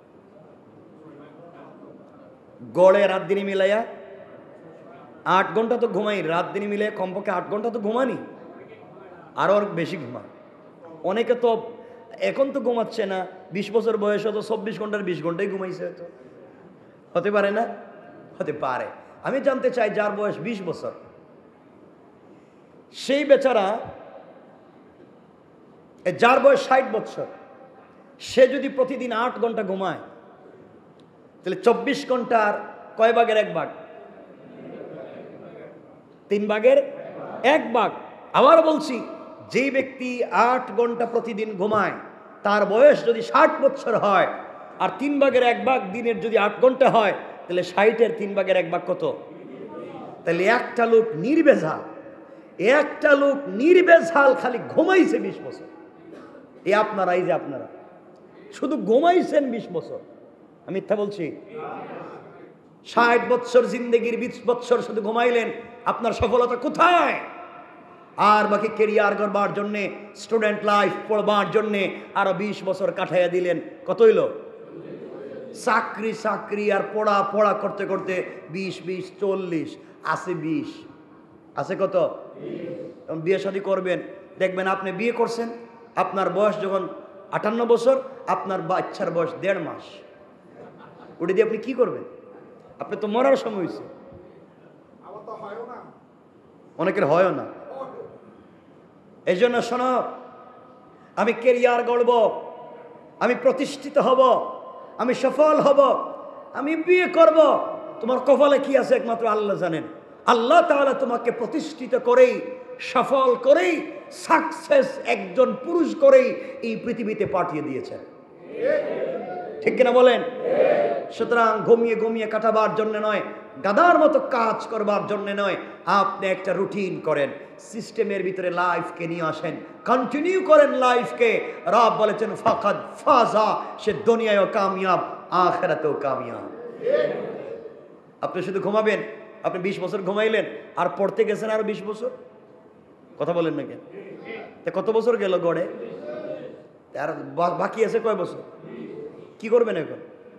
গড়ে রাত দিনে মিলাইয়া আট ঘন্টা তো ঘুমাই। রাত দিনে মিলে কমপক্ষে আট ঘন্টা তো ঘুমানি, আরও বেশি ঘুমাই। অনেকে তো এখন তো ঘুমাচ্ছে না, বিশ বছর বয়সে তো চব্বিশ ঘন্টার বিশ ঘন্টাই ঘুমাইছে। হয়তো হতে পারে না? হতে পারে। আমি জানতে চাই যার বয়স বিশ বছর, সেই বেচারা, যার বয়স ষাট বছর, সে যদি প্রতিদিন আট ঘন্টা ঘুমায় তাহলে চব্বিশ ঘন্টার কয় ভাগের এক ভাগ? তিন ভাগের এক ভাগ। আবার বলছি, যেই ব্যক্তি আট ঘন্টা প্রতিদিন ঘুমায় তার বয়স যদি ষাট বছর হয়, আর তিন ভাগের এক ভাগ দিনের যদি আট ঘন্টা হয়, তাহলে ষাটের তিন ভাগের এক ভাগ কত? তাহলে একটা লোক নির্বেজাল, একটা লোক নির্বেজাল খালি ঘুমাইছে বিশ বছর। এই আপনারা, এই যে আপনারা শুধু ঘুমাইছেন বিশ বছর, আমি মিথ্যা বলছি? ষাট বছর জিন্দগির বিশ বছর শুধু ঘুমাইলেন, আপনার সফলতা কোথায়? আর বাকি কেরিয়ার করবার জন্যে, স্টুডেন্ট লাইফ পড়বার জন্যে আরো বিশ বছর কাটাইয়া দিলেন। কত হইল? চাকরি চাকরি আর পড়া পড়া করতে করতে বিশ বিশ চল্লিশ, আছে বিশ, আছে কত? বিয়ে শাদী করবেন, দেখবেন আপনি বিয়ে করছেন, আপনার বয়স যখন আটান্ন বছর, আপনার বাচ্চার বয়স দেড় মাস। ওটা দিয়ে আপনি কি করবেন? আপনি তো মরার সময় হয়েছে। অনেকের হয়ও না। এই জন্য শোনো, আমি কেরিয়ার গড়ব, আমি প্রতিষ্ঠিত হব, আমি সফল হব, আমি বিয়ে করব, তোমার কপালে কি আছে একমাত্র আল্লাহ জানেন। আল্লাহ তাআলা তোমাকে প্রতিষ্ঠিত করেই, সফল করেই, সাকসেস একজন পুরুষ করেই এই পৃথিবীতে পাঠিয়ে দিয়েছেন। ঠিক কিনা বলেন? সুতরাং ঘুমিয়ে ঘুমিয়ে কাটাবার জন্য নয়, গাদার মতো কাজ করবার জন্য নয়, আপনি একটা রুটিন করেন, সিস্টেমের ভিতরে লাইফকে নিয়ে আসেন, কন্টিনিউ করেন লাইফকে। রব বলেছেন ফাকাদ ফাজা, সে দুনিয়ায়ও কামিয়াব আখিরাতেও কামিয়াব। আপনি শুধু ঘুমাবেন, আপনি বিশ বছর ঘুমাইলেন আর পড়তে গেছেন আরো বিশ বছর, কথা বলেন না কেন? কত বছর গেল গড়ে? আর বাকি আছে কয় বছর? কি করবেন এখন?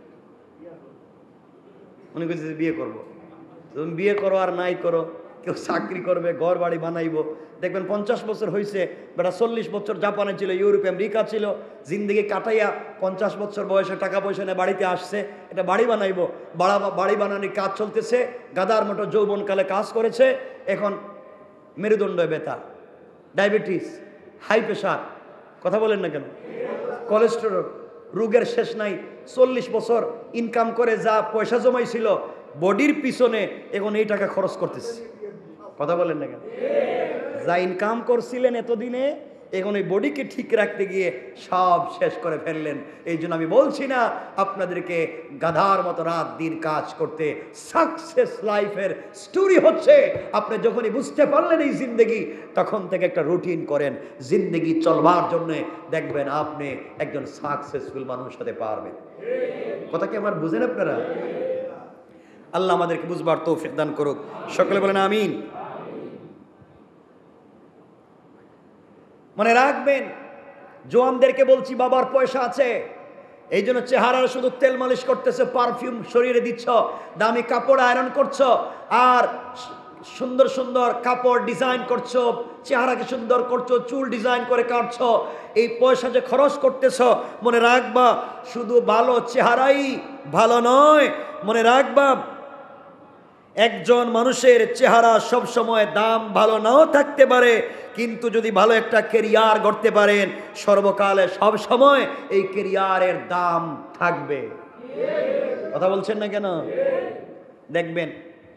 মনে করছে বিয়ে করবো। তুমি বিয়ে করো আর নাই করো, কেউ চাকরি করবে, ঘর বাড়ি বানাইবো, দেখবেন পঞ্চাশ বছর হয়েছে বেটা চল্লিশ বছর জাপানে ছিল, ইউরোপ আমেরিকা ছিল, জিন্দগি কাটাইয়া পঞ্চাশ বছর বয়সে টাকা পয়সা নিয়ে বাড়িতে আসছে, এটা বাড়ি বানাইবো। বাড়া বাড়ি বানানোর কাজ চলতেছে, গাদার মতো যৌবনকালে কাজ করেছে, এখন মেরুদণ্ড ব্যথা, ডায়াবেটিস, হাই প্রেশার, কথা বলেন না কেন? কোলেস্টেরল, রোগের শেষ নাই। চল্লিশ বছর ইনকাম করে যা পয়সা জমাইছিল বডির পিছনে এখন এই টাকা খরচ করতেছে, কথা বলেন না কেন? যা ইনকাম করছিলেন এতদিনে এখন এই বডিকে ঠিক রাখতে গিয়ে সব শেষ করে ফেললেন। এই জন্য আমি বলছি না আপনাদেরকে গাধার মতো রাত দিন কাজ করতে। সাকসেস লাইফের স্টোরি হচ্ছে আপনি যখনই বুঝতে পারলেন এই জিন্দেগি, তখন থেকে একটা রুটিন করেন জিন্দেগি চলবার জন্য, দেখবেন আপনি একজন সাকসেসফুল মানুষ হতে পারবেন। কথা কি আমার বুঝেন আপনারা? আল্লাহ আমাদেরকে বুঝবার তৌফিক দান করুক, সকলে বলেন আমিন। মনে রাখবেন, জোয়ানদেরকে বলছি, বাবার পয়সা আছে এই জন্য চেহারার শুধু তেল মালিশ করতেছে, পারফিউম শরীরে দিচ্ছ, দামি কাপড় আয়রন করছো, আর সুন্দর সুন্দর কাপড় ডিজাইন করছো, চেহারাকে সুন্দর করছো, চুল ডিজাইন করে কাটছো, এই পয়সা যে খরচ করতেছ, মনে রাখবা শুধু ভালো চেহারাই ভালো নয়। মনে রাখবা একজন মানুষের চেহারা সব সময় দাম ভালো নাও থাকতে পারে, কিন্তু যদি ভালো একটা কেরিয়ার গড়তে পারেন সর্বকালে সব সময় এই কেরিয়ারের দাম থাকবে। কথা বলছেন না কেন? দেখবেন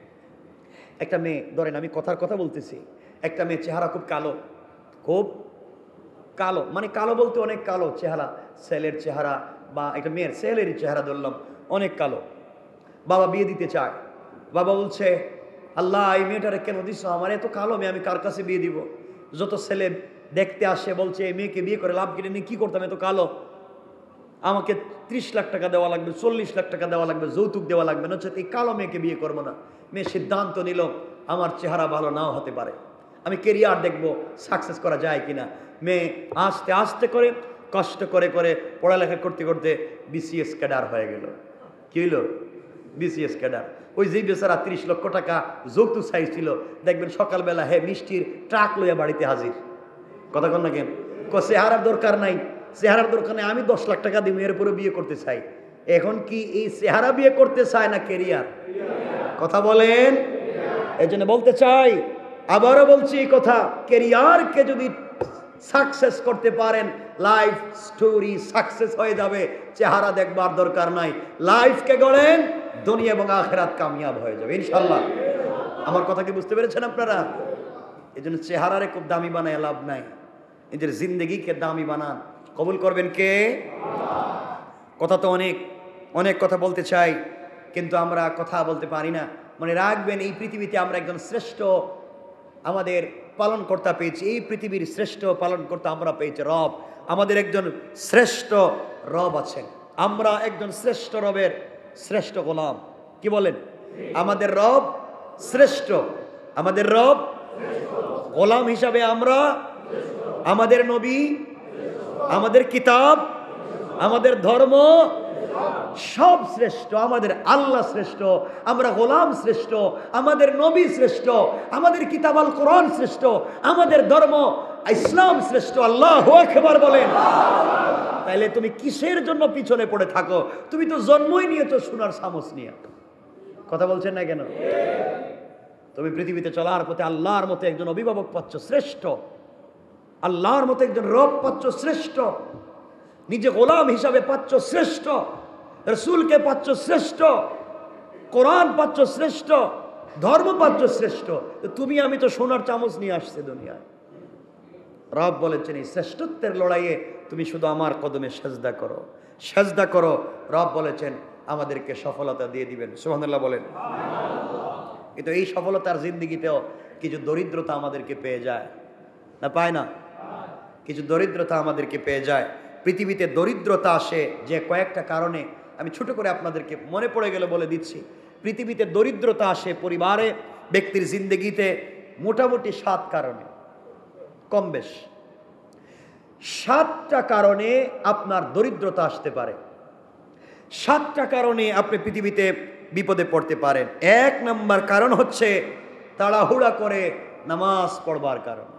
একটা মেয়ে, ধরেন আমি কথার কথা বলতেছি, একটা মেয়ে চেহারা খুব কালো, খুব কালো, মানে কালো বলতে অনেক কালো চেহারা, ছেলের চেহারা বা একটা মেয়ের ছেলের চেহারা ধরলাম অনেক কালো। বাবা বিয়ে দিতে চায়, বাবা বলছে আল্লাহ এই মেয়েটারে কেন দিস, আমার এত কালো মেয়ে আমি কার কাছে বিয়ে দিব? যত ছেলে দেখতে আসে বলছে এই মেয়েকে বিয়ে করে লাভ কিনে নিয়ে কী করতাম, এত কালো, আমাকে ত্রিশ লাখ টাকা দেওয়া লাগবে, চল্লিশ লাখ টাকা দেওয়া লাগবে, যৌতুক দেওয়া লাগবে, না হচ্ছে এই কালো মেয়েকে বিয়ে করবো না। মেয়ে সিদ্ধান্ত নিল আমার চেহারা ভালো নাও হতে পারে, আমি কেরিয়ার দেখবো সাকসেস করা যায় কিনা। মেয়ে আস্তে আস্তে করে কষ্ট করে করে পড়ালেখা করতে করতে বিসিএস ক্যাডার হয়ে গেল। কি হইল? BCS cadre. ওই যে বেচারা তিরিশ লক্ষ টাকা যৌতুক চাইছিল, দেখবেন সকালবেলা হে মিষ্টির ট্রাক লইয়া বাড়িতে হাজির। কথা কন না কেন? চেহারার দরকার নাই, চেহারার দরকার নেই, আমি দশ লাখ টাকা দিব এর উপরে বিয়ে করতে চাই। এখন কি এই চেহারা বিয়ে করতে চায় না কেরিয়ার? কথা বলেন। এই জন্য বলতে চাই, আবারও বলছি এই কথা, কেরিয়ারকে যদি সাকসেস করতে পারেন লাইফ স্টোরি সাকসেস হয়ে যাবে, চেহারা দেখবার দরকার নাই। লাইফকে গড়েন, দুনিয়া এবং আখিরাত কামিয়াব হয়ে যাবে ইনশাল্লাহ। আমার কথা কি বুঝতে পেরেছেন আপনারা? এই জন্য চেহারারে খুব দামি বানায় লাভ নাই, নিজের জিন্দগিকে দামি বানান। কবুল করবেন কে? কথা তো অনেক অনেক কথা বলতে চাই, কিন্তু আমরা কথা বলতে পারি না। মনে রাখবেন এই পৃথিবীতে আমরা একজন শ্রেষ্ঠ আমাদের পালনকর্তা পেয়েছি, এই পৃথিবীর শ্রেষ্ঠ পালনকর্তা আমরা পেয়েছি রব। আমাদের একজন শ্রেষ্ঠ রব আছেন, আমরা একজন শ্রেষ্ঠ রবের শ্রেষ্ঠ গোলাম। কি বলেন? আমাদের রব শ্রেষ্ঠ, আমাদের রব গোলাম হিসাবে আমরা, আমাদের নবী, আমাদের কিতাব, আমাদের ধর্ম সব শ্রেষ্ঠ, আমাদের আল্লাহ শ্রেষ্ঠ, আমরা গোলাম শ্রেষ্ঠ, আমাদের নবী শ্রেষ্ঠ, আমাদের কিতাব আল কোরআন শ্রেষ্ঠ, আমাদের ধর্ম ইসলাম শ্রেষ্ঠ। আল্লাহু আকবার বলেন। তাইলে তুমি কিসের জন্য পিছনে পড়ে থাকো? তুমি তো জন্মই নিয়েছো সোনার চামচ নিয়ে। কথা বলছেন না কেন? তুমি পৃথিবীতে চলার পথে আল্লাহর মতো একজন অভিভাবক পাচ্ছ শ্রেষ্ঠ, আল্লাহর মতো একজন রব পাচ্ছ শ্রেষ্ঠ, নিজে গোলাম হিসাবে পাচ্ছ শ্রেষ্ঠ, রসুলকে পাচ্ছ শ্রেষ্ঠ, কোরআন পাচ্ছ শ্রেষ্ঠ, ধর্ম পাচ্ছ শ্রেষ্ঠ। তুমি আমি তো সোনার চামচ নিয়ে আসছে দুনিয়ায়। রব বলেছেন এই শ্রেষ্ঠত্বের লড়াইয়ে তুমি শুধু আমার কদমে সেজদা করো, সেজদা করো। রব বলেছেন আমাদেরকে সফলতা দিয়ে দিবেন। সুবহানাল্লাহ বলেন। কিন্তু এই সফলতার জিন্দেগিতেও কিছু দরিদ্রতা আমাদেরকে পেয়ে যায় না, পায় না? কিছু দরিদ্রতা আমাদেরকে পেয়ে যায়। পৃথিবীতে দরিদ্রতা আসে যে কয়েকটা কারণে, আমি ছোট করে আপনাদেরকে মনে পড়ে গেলে বলে দিচ্ছি। পৃথিবীতে দরিদ্রতা আসে পরিবারে, ব্যক্তির জিন্দগিতে মোটামুটি সাত কারণে, কম বেশ সাতটা কারণে আপনার দরিদ্রতা আসতে পারে। সাতটা কারণে আপনি পৃথিবীতে বিপদে পড়তে পারেন। এক নম্বর কারণ হচ্ছে তাড়াহুড়া করে নামাজ পড়বার কারণ।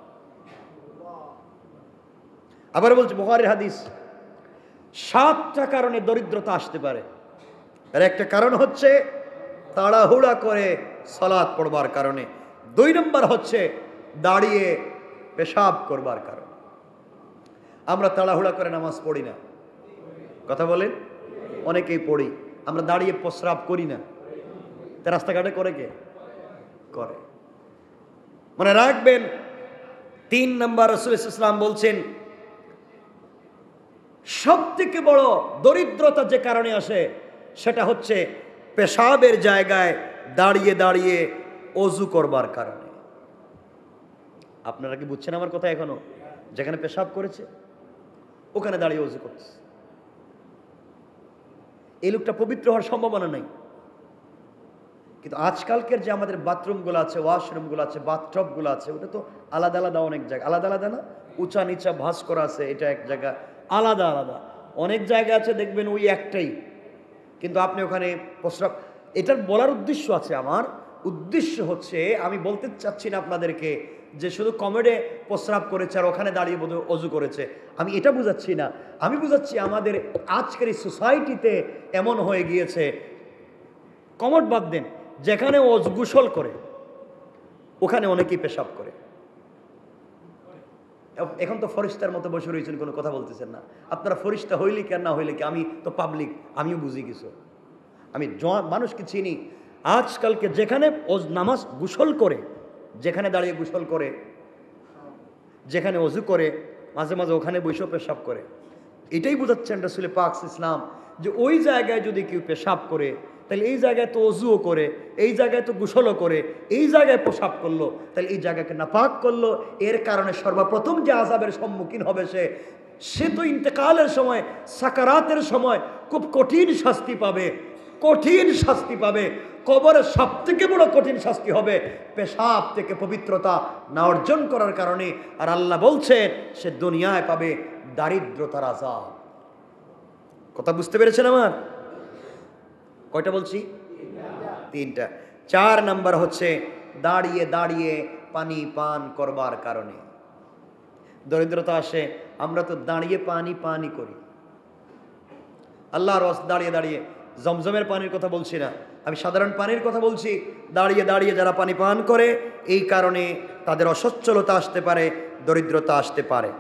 আবার বলছি, বুখারীর হাদিস, সাতটা কারণে দরিদ্রতা আসতে পারে। আর একটা কারণ হচ্ছে তাড়াহুড়া করে সালাত পড়বার কারণে। দুই নম্বর হচ্ছে দাঁড়িয়ে পেশাব করবার কারণে। আমরা তাড়াহুড়া করে নামাজ পড়ি না, কথা বলেন, অনেকেই পড়ি। আমরা দাঁড়িয়ে প্রস্রাব করি না, তা রাস্তাঘাটে করে কে করে? মনে রাখবেন, তিন নম্বর রাসূল সাল্লাল্লাহু আলাইহি ওয়াসাল্লাম বলছেন সব থেকে বড় দরিদ্রতা যে কারণে আসে সেটা হচ্ছে পেশাবের জায়গায় দাঁড়িয়ে দাঁড়িয়ে অজু করবার কারণে। আপনারা কি বুঝছেন আমার কথা? এখনো যেখানে পেশাব করেছে ওখানে দাঁড়িয়ে অজু করছে, এই লোকটা পবিত্র হওয়ার সম্ভাবনা নেই। কিন্তু আজকালকের যে আমাদের বাথরুমগুলো আছে, ওয়াশরুমগুলো আছে, বাথটবগুলো আছে, ওটা তো আলাদা আলাদা অনেক জায়গা, আলাদা আলাদা না, উঁচা নিচা ভাঁজ করা আছে, এটা এক জায়গা, আলাদা আলাদা অনেক জায়গা আছে, দেখবেন ওই একটাই, কিন্তু আপনি ওখানে প্রস্রাব। এটার বলার উদ্দেশ্য আছে, আমার উদ্দেশ্য হচ্ছে আমি বলতে চাচ্ছি না আপনাদেরকে যে শুধু কমেডে প্রস্রাব করেছে আর ওখানে দাঁড়িয়ে বোধহয় অজু করেছে, আমি এটা বুঝাচ্ছি না। আমি বুঝাচ্ছি আমাদের আজকের এই সোসাইটিতে এমন হয়ে গিয়েছে, কমট বাদ দেন, যেখানে ও গোসল করে ওখানে অনেকেই পেশাব করে। এখন তো ফরিস্তার মতো বসে রয়েছেন, কোনো কথা বলতেছেন না। আপনারা ফরিস্তা হইলে কি আর না হইলে কি, আমি তো পাবলিক, আমিও বুঝি কিছু, আমি মানুষকে চিনি। আজকালকে যেখানে নামাজ গোসল করে, যেখানে দাঁড়িয়ে গোসল করে, যেখানে অজু করে, মাঝে মাঝে ওখানে বসেও পেশাব করে। এটাই বোঝাচ্ছেন রাসূল পাক সাল্লাল্লাহু আলাইহি ওয়াসাল্লাম যে ওই জায়গায় যদি কেউ পেশাব করে তাহলে এই জায়গায় তো অজুও করে, এই জায়গায় তো গোসলও করে, এই জায়গায় পেশাব করলো, তাহলে এই জায়গাকে নাপাক করলো। এর কারণে সর্বপ্রথম যে আযাবের সম্মুখীন হবে সে সে তো ইন্তেকালের সময়, সাকারাতের সময় খুব কঠিন শাস্তি পাবে, কঠিন শাস্তি পাবে। কবরের সব থেকে বড় কঠিন শাস্তি হবে পেশাব থেকে পবিত্রতা না অর্জন করার কারণে। আর আল্লাহ বলছেন সে দুনিয়ায় পাবে দারিদ্রতার আযাব। কথা বুঝতে পেরেছেন আমার? কয়টা বলছি? তিনটা। চার নাম্বার হচ্ছে দাঁড়িয়ে দাঁড়িয়ে পানি পান করবার কারণে দরিদ্রতা আসে। আমরা তো দাঁড়িয়ে পানি পানি করি, আল্লাহর ওয়াস্তে দাঁড়িয়ে দাঁড়িয়ে। জমজমের পানির কথা বলছি না, আমি সাধারণ পানির কথা বলছি। দাঁড়িয়ে দাঁড়িয়ে যারা পানি পান করে এই কারণে তাদের অসচ্ছলতা আসতে পারে, দরিদ্রতা আসতে পারে।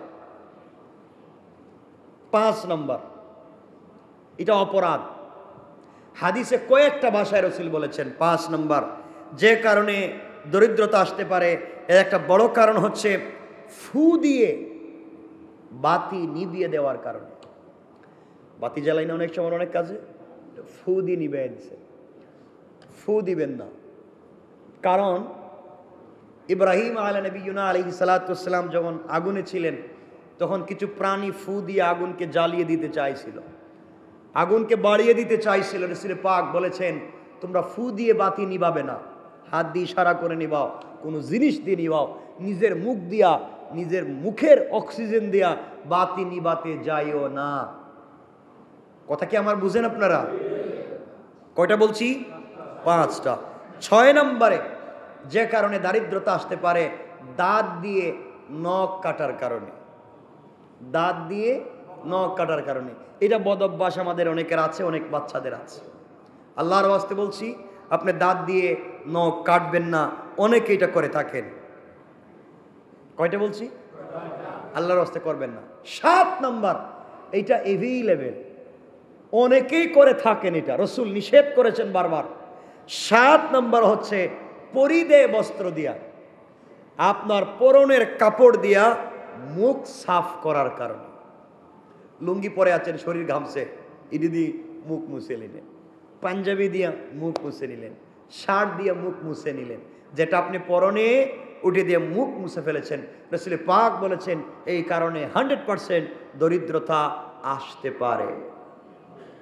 পাঁচ নম্বর, এটা অপরাধ। হাদিসে কয়েকটা ভাষায় রাসূল বলেছেন পাঁচ নম্বর যে কারণে দরিদ্রতা আসতে পারে, এর একটা বড় কারণ হচ্ছে ফু দিয়ে বাতি নিভিয়ে দেওয়ার কারণে। বাতি জ্বালাই না অনেক সময় অনেক কাজে, ফু দিয়ে নিভিয়ে দিছে। ফু দিবেন না, কারণ ইব্রাহিম আলাইহিস সালাতু ওয়াস সালাম যখন আগুনে ছিলেন তখন কিছু প্রাণী ফু দিয়ে আগুনকে জ্বালিয়ে দিতে চাইছিল, আগুনকে বাড়িয়ে দিতে চাইছিল। রাসূল পাক বলেছেন তোমরা ফু দিয়ে বাতি নিভাবে না, হাত দিয়ে ইশারা করে নিভাও, কোনো জিনিস দিয়ে নিভাও, নিজের মুখ দিয়া, নিজের মুখের অক্সিজেন দিয়া বাতি নিভাতে যাইও না। কথা কি আমার বুঝেন আপনারা? কয়টা বলছি? পাঁচটা। ছয় নম্বরে যে কারণে দারিদ্রতা আসতে পারে দাঁত দিয়ে নখ কাটার কারণে। দাঁত দিয়ে নখ কাটার কারণে। এটা বদ অভ্যাস আমাদের অনেকের আছে, অনেক বাচ্চাদের আছে। আল্লাহর ওয়াস্তে বলছি আপনি দাঁত দিয়ে নখ কাটবেন না, অনেকে এটা করে থাকেন। কয়টা বলছি? আল্লাহর ওয়াস্তে করবেন না। সাত নাম্বার, এইটা এভেইলেবল, অনেকেই করে থাকেন, এটা রাসূল নিষেধ করেছেন বারবার। সাত নাম্বার হচ্ছে পরিধেয় বস্ত্র দিয়া, আপনার পরনের কাপড় দিয়া মুখ সাফ করার কারণে। লুঙ্গি পরে আছেন, শরীর ঘামছে, ইডি দিয়ে মুখ মুছে নিলেন, পাঞ্জাবি দিয়া মুখ মুছে নিলেন, শার্ট দিয়ে মুখ মুছে নিলেন, যেটা আপনি পরনে উঠে দিয়ে মুখ মুছে ফেলেছেন। রাসূল পাক বলেছেন এই কারণে হান্ড্রেড পার্সেন্ট দরিদ্রতা আসতে পারে।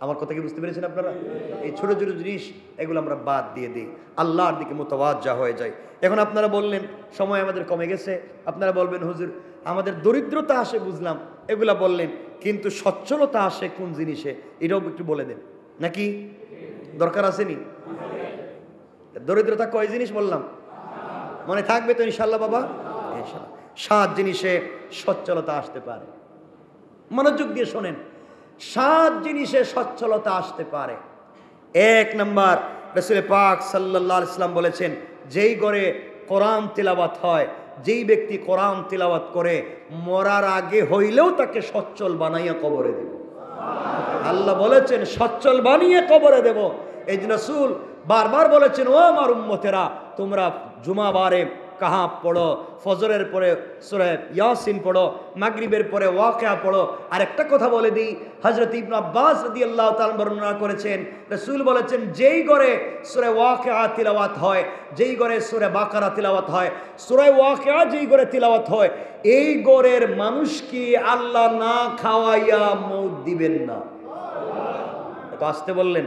আমার কথা কি বুঝতে পেরেছেন আপনারা? এই ছোট ছোট জিনিস এগুলো আমরা বাদ দিয়ে দিই, আল্লাহর দিকে মোতাওয়াজ্জা হয়ে যায়। এখন আপনারা বললেন সময় আমাদের কমে গেছে, আপনারা বলবেন হুজুর আমাদের দরিদ্রতা আসে বুঝলাম, এগুলা বললেন, কিন্তু সচ্ছলতা আসে কোন জিনিসে এটাও একটু বলে দেন, নাকি দরকার আসেনি? দরিদ্রতা কয় জিনিস বললাম, মনে থাকবে তো ইনশাল্লাহ বাবা? ইনশাল্লাহ সাত জিনিসে সচ্ছলতা আসতে পারে। মনোযোগ দিয়ে শোনেন, সাত জিনিসে সচ্ছলতা আসতে পারে। এক নাম্বার, রাসূল পাক সাল্লাল্লাহু আলাইহি ওয়াসাল্লাম বলেছেন, যেই ঘরে কোরআন তিলাওয়াত হয়, যেই ব্যক্তি কোরআন তিলাওয়াত করে মরার আগে হইলেও তাকে সচ্ছল বানাইয়া কবরে দেব। আল্লাহ বলেছেন সচ্ছল বানিয়ে কবরে দেব। এই যে রাসূল বারবার বলেছেন, ও আমার উম্মতেরা তোমরা জুমাবারে কাহাব পড়ো, ফজরের পরে সূরা ইয়াসিন পড়ো, মাগরিবের পরে ওয়াকিয়া পড়ো। আর একটা কথা বলে দিই, হযরত ইবনে আব্বাস রাদিয়াল্লাহু তাআলা বর্ণনা করেছেন, রাসূল বলেছেন যেই ঘরে সূরা ওয়াকিয়া তিলাওয়াত হয়, যেই ঘরে সূরা বাকারা তিলাওয়াত হয়, সূরা ওয়াকিয়া যেই ঘরে তিলাওয়াত হয়, এই ঘরের মানুষকে আল্লাহ না খাওয়াইয়া মউত দিবেন না। তো আসতে বললেন।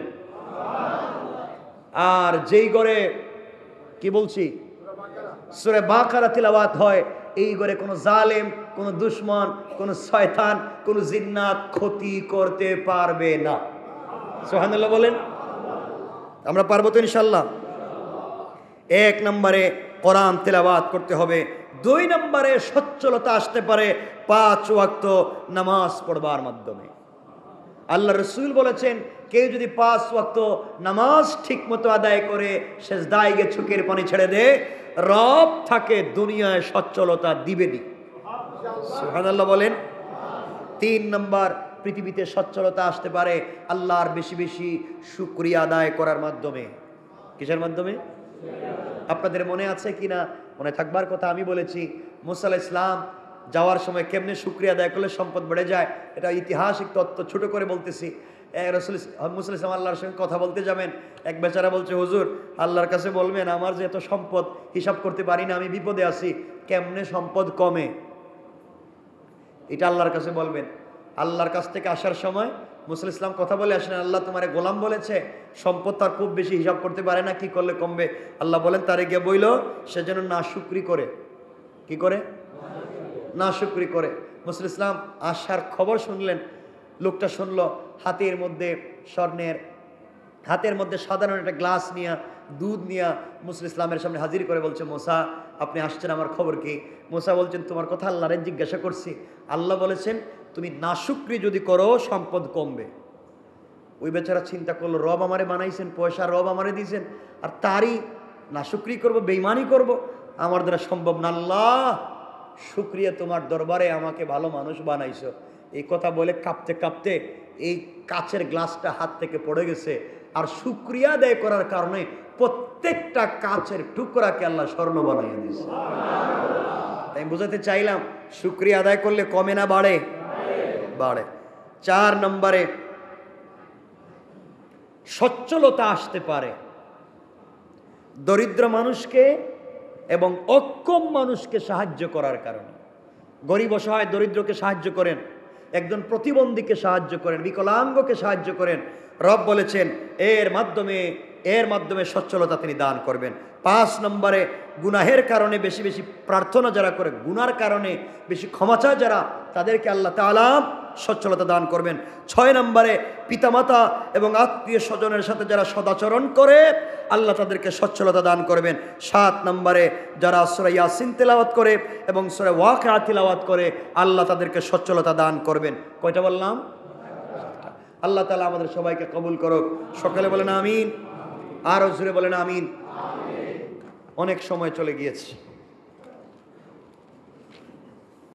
আর যেই ঘরে কি বলছি সূরা বাকারা তিলাওয়াত হয়, এই ঘরে কোনো জালেম, কোনো দুশমন, কোনো শয়তান, কোনো জিন্নাত ক্ষতি করতে পারবে না। সুবহানাল্লাহ বলেন। আমরা পারবো তো ইনশাআল্লাহ? এক নম্বরে কোরআন তিলাওয়াত করতে হবে। দুই নম্বরে সচ্ছলতা আসতে পারে পাঁচ ওয়াক্ত নামাজ পড়বার মাধ্যমে। আল্লাহ রসুল বলেছেন, কেউ যদি পাঁচ ওয়াক্ত নামাজ ঠিক মতো আদায় করে সেজদায় গিয়ে চোখের পানি ছেড়ে দে, রব থাকে দুনিয়ায় সচ্ছলতা দিবেনি। সুবহানাল্লাহ বলেন। তিন নম্বর, পৃথিবীতে সচ্ছলতা আসতে পারে আল্লাহর বেশি বেশি শুকরিয়া আদায় করার মাধ্যমে। কিসের মাধ্যমে? আপনাদের মনে আছে কিনা, মনে থাকবার কথা আমি বলেছি, মুসা আলাইহিস ইসলাম যাওয়ার সময় কেমনে শুকরিয়া আদায় করলে সম্পদ বেড়ে যায়, এটা ঐতিহাসিক তত্ত্ব ছোট করে বলতেছি। রাসূল মুসা আলাইহিস সালাম আল্লাহর সঙ্গে কথা বলতে যাবেন, এক বেচারা বলছে, হুজুর আল্লাহর কাছে বলবেন আমার যে এত সম্পদ হিসাব করতে পারি না, আমি বিপদে আছি, কেমনে সম্পদ কমে, এটা আল্লাহর কাছে বলবেন। আল্লাহর কাছ থেকে আসার সময় মুসা আলাইহিস সালাম কথা বলে আসেন, আল্লাহ তোমারে গোলাম বলেছে সম্পদ তার খুব বেশি হিসাব করতে পারে না, কি করলে কমবে? আল্লাহ বলেন তারে গিয়ে বইল সে যেন না শুকরি করে। কি করে? না শুকরি করে। মুসা আলাইহিস সালাম আসার খবর শুনলেন, লোকটা শুনলো, হাতের মধ্যে স্বর্ণের, হাতের মধ্যে সাধারণ একটা গ্লাস নিয়ে দুধ নিয়ে মুসা আলাইহিস সালামের সামনে হাজির করে বলছে, মুসা আপনি আসছেন, আমার খবর কি? মুসা বলছেন, তোমার কথা আল্লাহরে জিজ্ঞাসা করছি, আল্লাহ বলেছেন তুমি নাশুকরি যদি করো সম্পদ কমবে। ওই বেচারা চিন্তা করলো, রব আমারে বানাইছেন, পয়সা রব আমারে দিয়েছেন, আর তারই নাশুকরি করব, বেঈমানি করব, আমার দ্বারা সম্ভব না। আল্লাহ শুকরিয়া তোমার দরবারে আমাকে ভালো মানুষ বানাইছো। এই কথা বলে কাঁপতে কাঁপতে এই কাচের গ্লাসটা হাত থেকে পড়ে গেছে, আর শুকরিয়া আদায় করার কারণে প্রত্যেকটা কাচের টুকরাকে আল্লাহ স্বর্ণ বানাইয়া দিয়েছে। তাই বুঝাতে চাইলাম, শুকরিয়া আদায় করলে কমে না বাড়ে? বাড়ে। চার নম্বরে সচ্ছলতা আসতে পারে দরিদ্র মানুষকে এবং অক্ষম মানুষকে সাহায্য করার কারণে। গরিব অসহায় দরিদ্রকে সাহায্য করেন, একজন প্রতিবন্ধীকে সাহায্য করেন, বিকলাঙ্গকে সাহায্য করেন। রব বলেছেন এর মাধ্যমে এর মাধ্যমে সচ্ছলতা তিনি দান করবেন। পাঁচ নম্বরে গুনাহের কারণে বেশি বেশি প্রার্থনা যারা করে, গুনার কারণে বেশি ক্ষমা চায় যারা, তাদেরকে আল্লাহ তাআলা সচ্ছলতা দান করবেন। ছয় নম্বরে পিতামাতা এবং আত্মীয় স্বজনের সাথে যারা সদাচরণ করে আল্লাহ তাদেরকে সচ্ছলতা দান করবেন। সাত নম্বরে যারা সূরা ইয়াসিন তেলাওয়াত করে এবং সূরা ওয়াকিয়া তেলাওয়াত করে আল্লাহ তাদেরকে সচ্ছলতা দান করবেন। কয়টা বললাম? আল্লাহ তাআলা আমাদের সবাইকে কবুল করুক। সকালে বলেন আমিন, আরো জোরে বলেন আমিন। অনেক সময় চলে গিয়েছে।